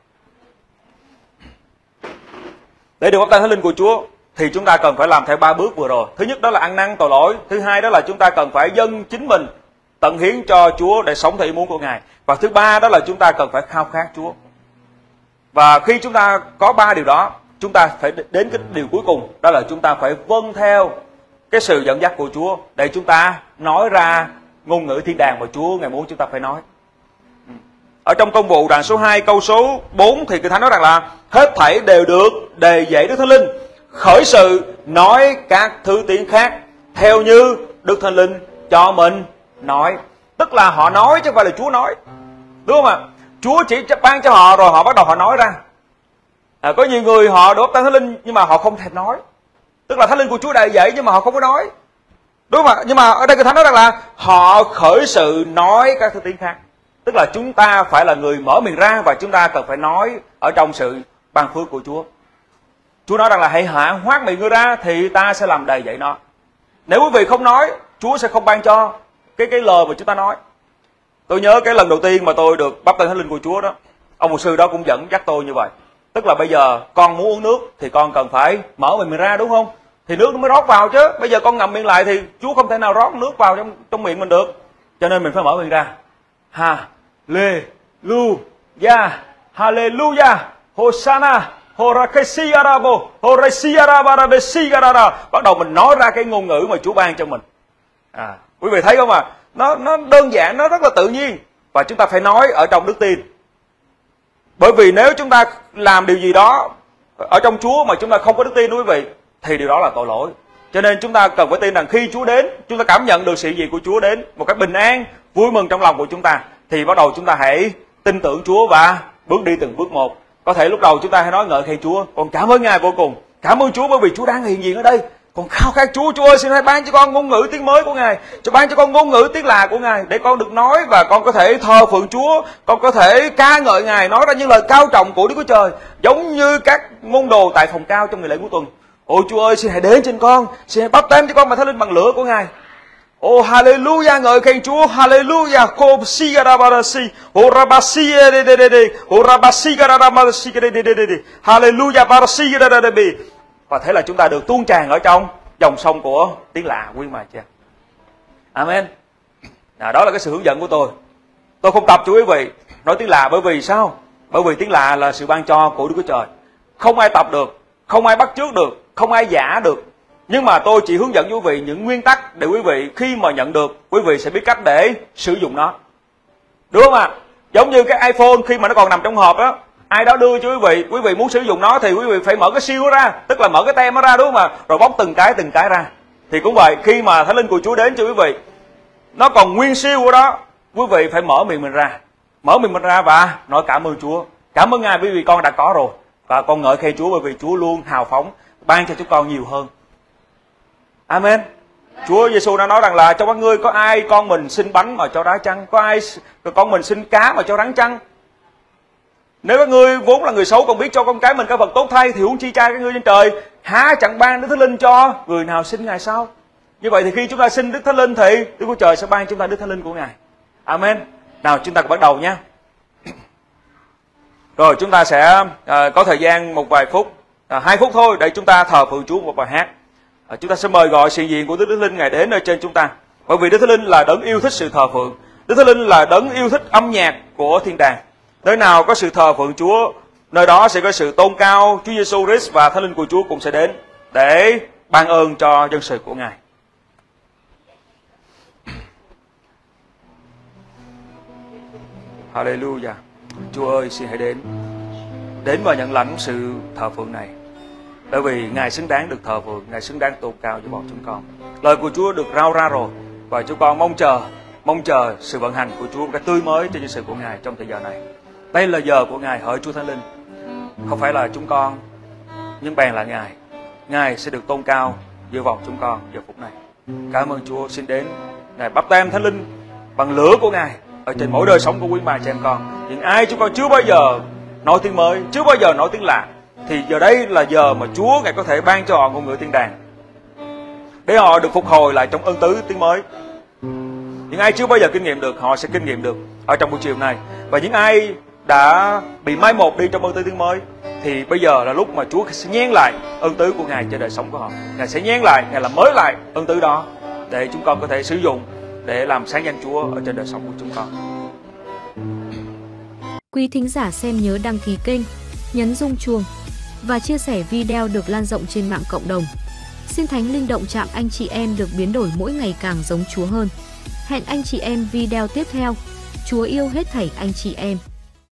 Để được báp têm Thánh Linh của Chúa thì chúng ta cần phải làm theo 3 bước vừa rồi. Thứ nhất đó là ăn năn tội lỗi. Thứ hai đó là chúng ta cần phải dâng chính mình tận hiến cho Chúa để sống theo ý muốn của Ngài. Và thứ ba đó là chúng ta cần phải khao khát Chúa. Và khi chúng ta có 3 điều đó, chúng ta phải đến cái điều cuối cùng, đó là chúng ta phải vâng theo cái sự dẫn dắt của Chúa để chúng ta nói ra ngôn ngữ thiên đàng mà Chúa Ngài muốn chúng ta phải nói. Ở trong Công vụ đoạn số 2 câu số 4 thì Kinh Thánh nói rằng là hết thảy đều được đề dạy Đức Thánh Linh, khởi sự nói các thứ tiếng khác theo như Đức Thánh Linh cho mình nói. Tức là họ nói chứ không phải là Chúa nói, đúng không ạ? Chúa chỉ ban cho họ rồi họ bắt đầu họ nói ra. Có nhiều người họ được báp têm Thánh Linh nhưng mà họ không thèm nói. Tức là Thánh Linh của Chúa đề dạy nhưng mà họ không có nói. Đúng không ạ? Nhưng mà ở đây Kinh Thánh nói rằng là họ khởi sự nói các thứ tiếng khác. Tức là chúng ta phải là người mở miệng ra và chúng ta cần phải nói ở trong sự ban phước của Chúa. Chúa nói rằng là hãy hạ hoác miệng ngươi ra thì ta sẽ làm đầy dạy nó. Nếu quý vị không nói, Chúa sẽ không ban cho cái lời mà chúng ta nói. Tôi nhớ cái lần đầu tiên mà tôi được báp têm Thánh Linh của Chúa đó, ông mục sư đó cũng dẫn dắt tôi như vậy. Tức là bây giờ con muốn uống nước thì con cần phải mở miệng ra, đúng không? Thì nước nó mới rót vào chứ. Bây giờ con ngậm miệng lại thì Chúa không thể nào rót nước vào trong miệng mình được. Cho nên mình phải mở miệng ra. Hallelujah, Hallelujah, Hosanna, Horakesiarabo, Horesiarabarabesiarara. Bắt đầu mình nói ra cái ngôn ngữ mà Chúa ban cho mình. Quý vị thấy không ạ? Nó đơn giản, nó rất là tự nhiên. Và chúng ta phải nói ở trong đức tin. Bởi vì nếu chúng ta làm điều gì đó ở trong Chúa mà chúng ta không có đức tin, quý vị, thì điều đó là tội lỗi. Cho nên chúng ta cần phải tin rằng khi Chúa đến, chúng ta cảm nhận được sự gì của Chúa đến, một cách bình an, vui mừng trong lòng của chúng ta, thì bắt đầu chúng ta hãy tin tưởng Chúa và bước đi từng bước một. Có thể lúc đầu chúng ta hãy nói ngợi khen Chúa, con cảm ơn Ngài vô cùng, cảm ơn Chúa bởi vì Chúa đang hiện diện ở đây. Con khao khát Chúa, Chúa ơi xin hãy ban cho con ngôn ngữ tiếng mới của Ngài, cho ban cho con ngôn ngữ tiếng lạ của Ngài, để con được nói và con có thể thờ phượng Chúa, con có thể ca ngợi Ngài, nói ra những lời cao trọng của Đức Chúa Trời, giống như các môn đồ tại phòng cao trong ngày lễ cuối tuần. Ôi Chúa ơi xin hãy đến trên con, xin hãy báp têm cho con bằng Thánh Linh bằng lửa của Ngài. Oh hallelujah, ngợi khen Chúa, hallelujah, Kobsiarabarasi, Orabasiedede, Orabasiarabarasi, hallelujah, Barasiedede. Và thế là chúng ta được tuôn tràn ở trong dòng sông của tiếng lạ, quý mà cha. Amen. Đó là cái sự hướng dẫn của tôi. Tôi không tập cho quý vị nói tiếng lạ, bởi vì sao? Bởi vì tiếng lạ là sự ban cho của Đức Chúa Trời. Không ai tập được, không ai bắt chước được, không ai giả được. Nhưng mà tôi chỉ hướng dẫn quý vị những nguyên tắc để quý vị khi mà nhận được, quý vị sẽ biết cách để sử dụng nó. Đúng không ạ? Giống như cái iPhone khi mà nó còn nằm trong hộp đó, ai đó đưa cho quý vị muốn sử dụng nó thì quý vị phải mở cái siêu ra, tức là mở cái tem nó ra, đúng không ạ? Rồi bóc từng cái ra. Thì cũng vậy, khi mà Thánh Linh của Chúa đến cho quý vị, nó còn nguyên siêu của đó, quý vị phải mở miệng mình ra. Mở miệng mình ra và nói cảm ơn Chúa. Cảm ơn Ngài bởi vì con đã có rồi. Và con ngợi khen Chúa bởi vì Chúa luôn hào phóng ban cho chúng con nhiều hơn. Amen. Chúa Giêsu đã nói rằng là trong các ngươi có ai con mình xin bánh mà cho đá chăng, có ai con mình xin cá mà cho rắn chăng. Nếu các ngươi vốn là người xấu còn biết cho con cái mình cái vật tốt thay, thì huống chi cha các ngươi trên trời há chẳng ban Đức Thánh Linh cho người nào xin Ngài sao? Như vậy thì khi chúng ta xin Đức Thánh Linh thì Đức Chúa Trời sẽ ban chúng ta Đức Thánh Linh của Ngài. Amen. Nào chúng ta cùng bắt đầu nha. Rồi chúng ta sẽ có thời gian một vài phút, 2 phút thôi để chúng ta thờ phượng Chúa một bài hát. Chúng ta sẽ mời gọi sự hiện diện của Đức Thánh Linh Ngài đến ở trên chúng ta. Bởi vì Đức Thánh Linh là đấng yêu thích sự thờ phượng. Đức Thánh Linh là đấng yêu thích âm nhạc của thiên đàng. Nơi nào có sự thờ phượng Chúa, nơi đó sẽ có sự tôn cao Chúa Giêsu Christ, và Thánh Linh của Chúa cũng sẽ đến để ban ơn cho dân sự của Ngài. Hallelujah. Chúa ơi xin hãy đến và nhận lãnh sự thờ phượng này. Bởi vì Ngài xứng đáng được thờ phượng, Ngài xứng đáng tôn cao cho bọn chúng con. Lời của Chúa được rao ra rồi, và chúng con mong chờ sự vận hành của Chúa một cách tươi mới trên nhân sự của Ngài trong thời giờ này. Đây là giờ của Ngài, hỡi Chúa Thánh Linh. Không phải là chúng con, nhưng bèn là Ngài. Ngài sẽ được tôn cao giữa vòng chúng con giờ phút này. Cảm ơn Chúa, xin đến Ngài báp têm Thánh Linh bằng lửa của Ngài ở trên mỗi đời sống của quý bà chị em con. Những ai chúng con chưa bao giờ nói tiếng mới, chưa bao giờ nói tiếng lạ, thì giờ đây là giờ mà Chúa Ngài có thể ban cho họ ngôn ngữ thiên đàng, để họ được phục hồi lại trong ơn tứ tiếng mới. Những ai chưa bao giờ kinh nghiệm được, họ sẽ kinh nghiệm được ở trong buổi chiều này. Và những ai đã bị mai một đi trong ơn tứ tiếng mới, thì bây giờ là lúc mà Chúa sẽ nhen lại ơn tứ của Ngài trên đời sống của họ. Ngài sẽ nhen lại, Ngài làm mới lại ơn tứ đó, để chúng con có thể sử dụng để làm sáng danh Chúa ở trên đời sống của chúng con. Quý thính giả xem nhớ đăng ký kênh, nhấn rung chuông và chia sẻ video được lan rộng trên mạng cộng đồng. Xin Thánh Linh động chạm anh chị em được biến đổi mỗi ngày càng giống Chúa hơn. Hẹn anh chị em video tiếp theo. Chúa yêu hết thảy anh chị em.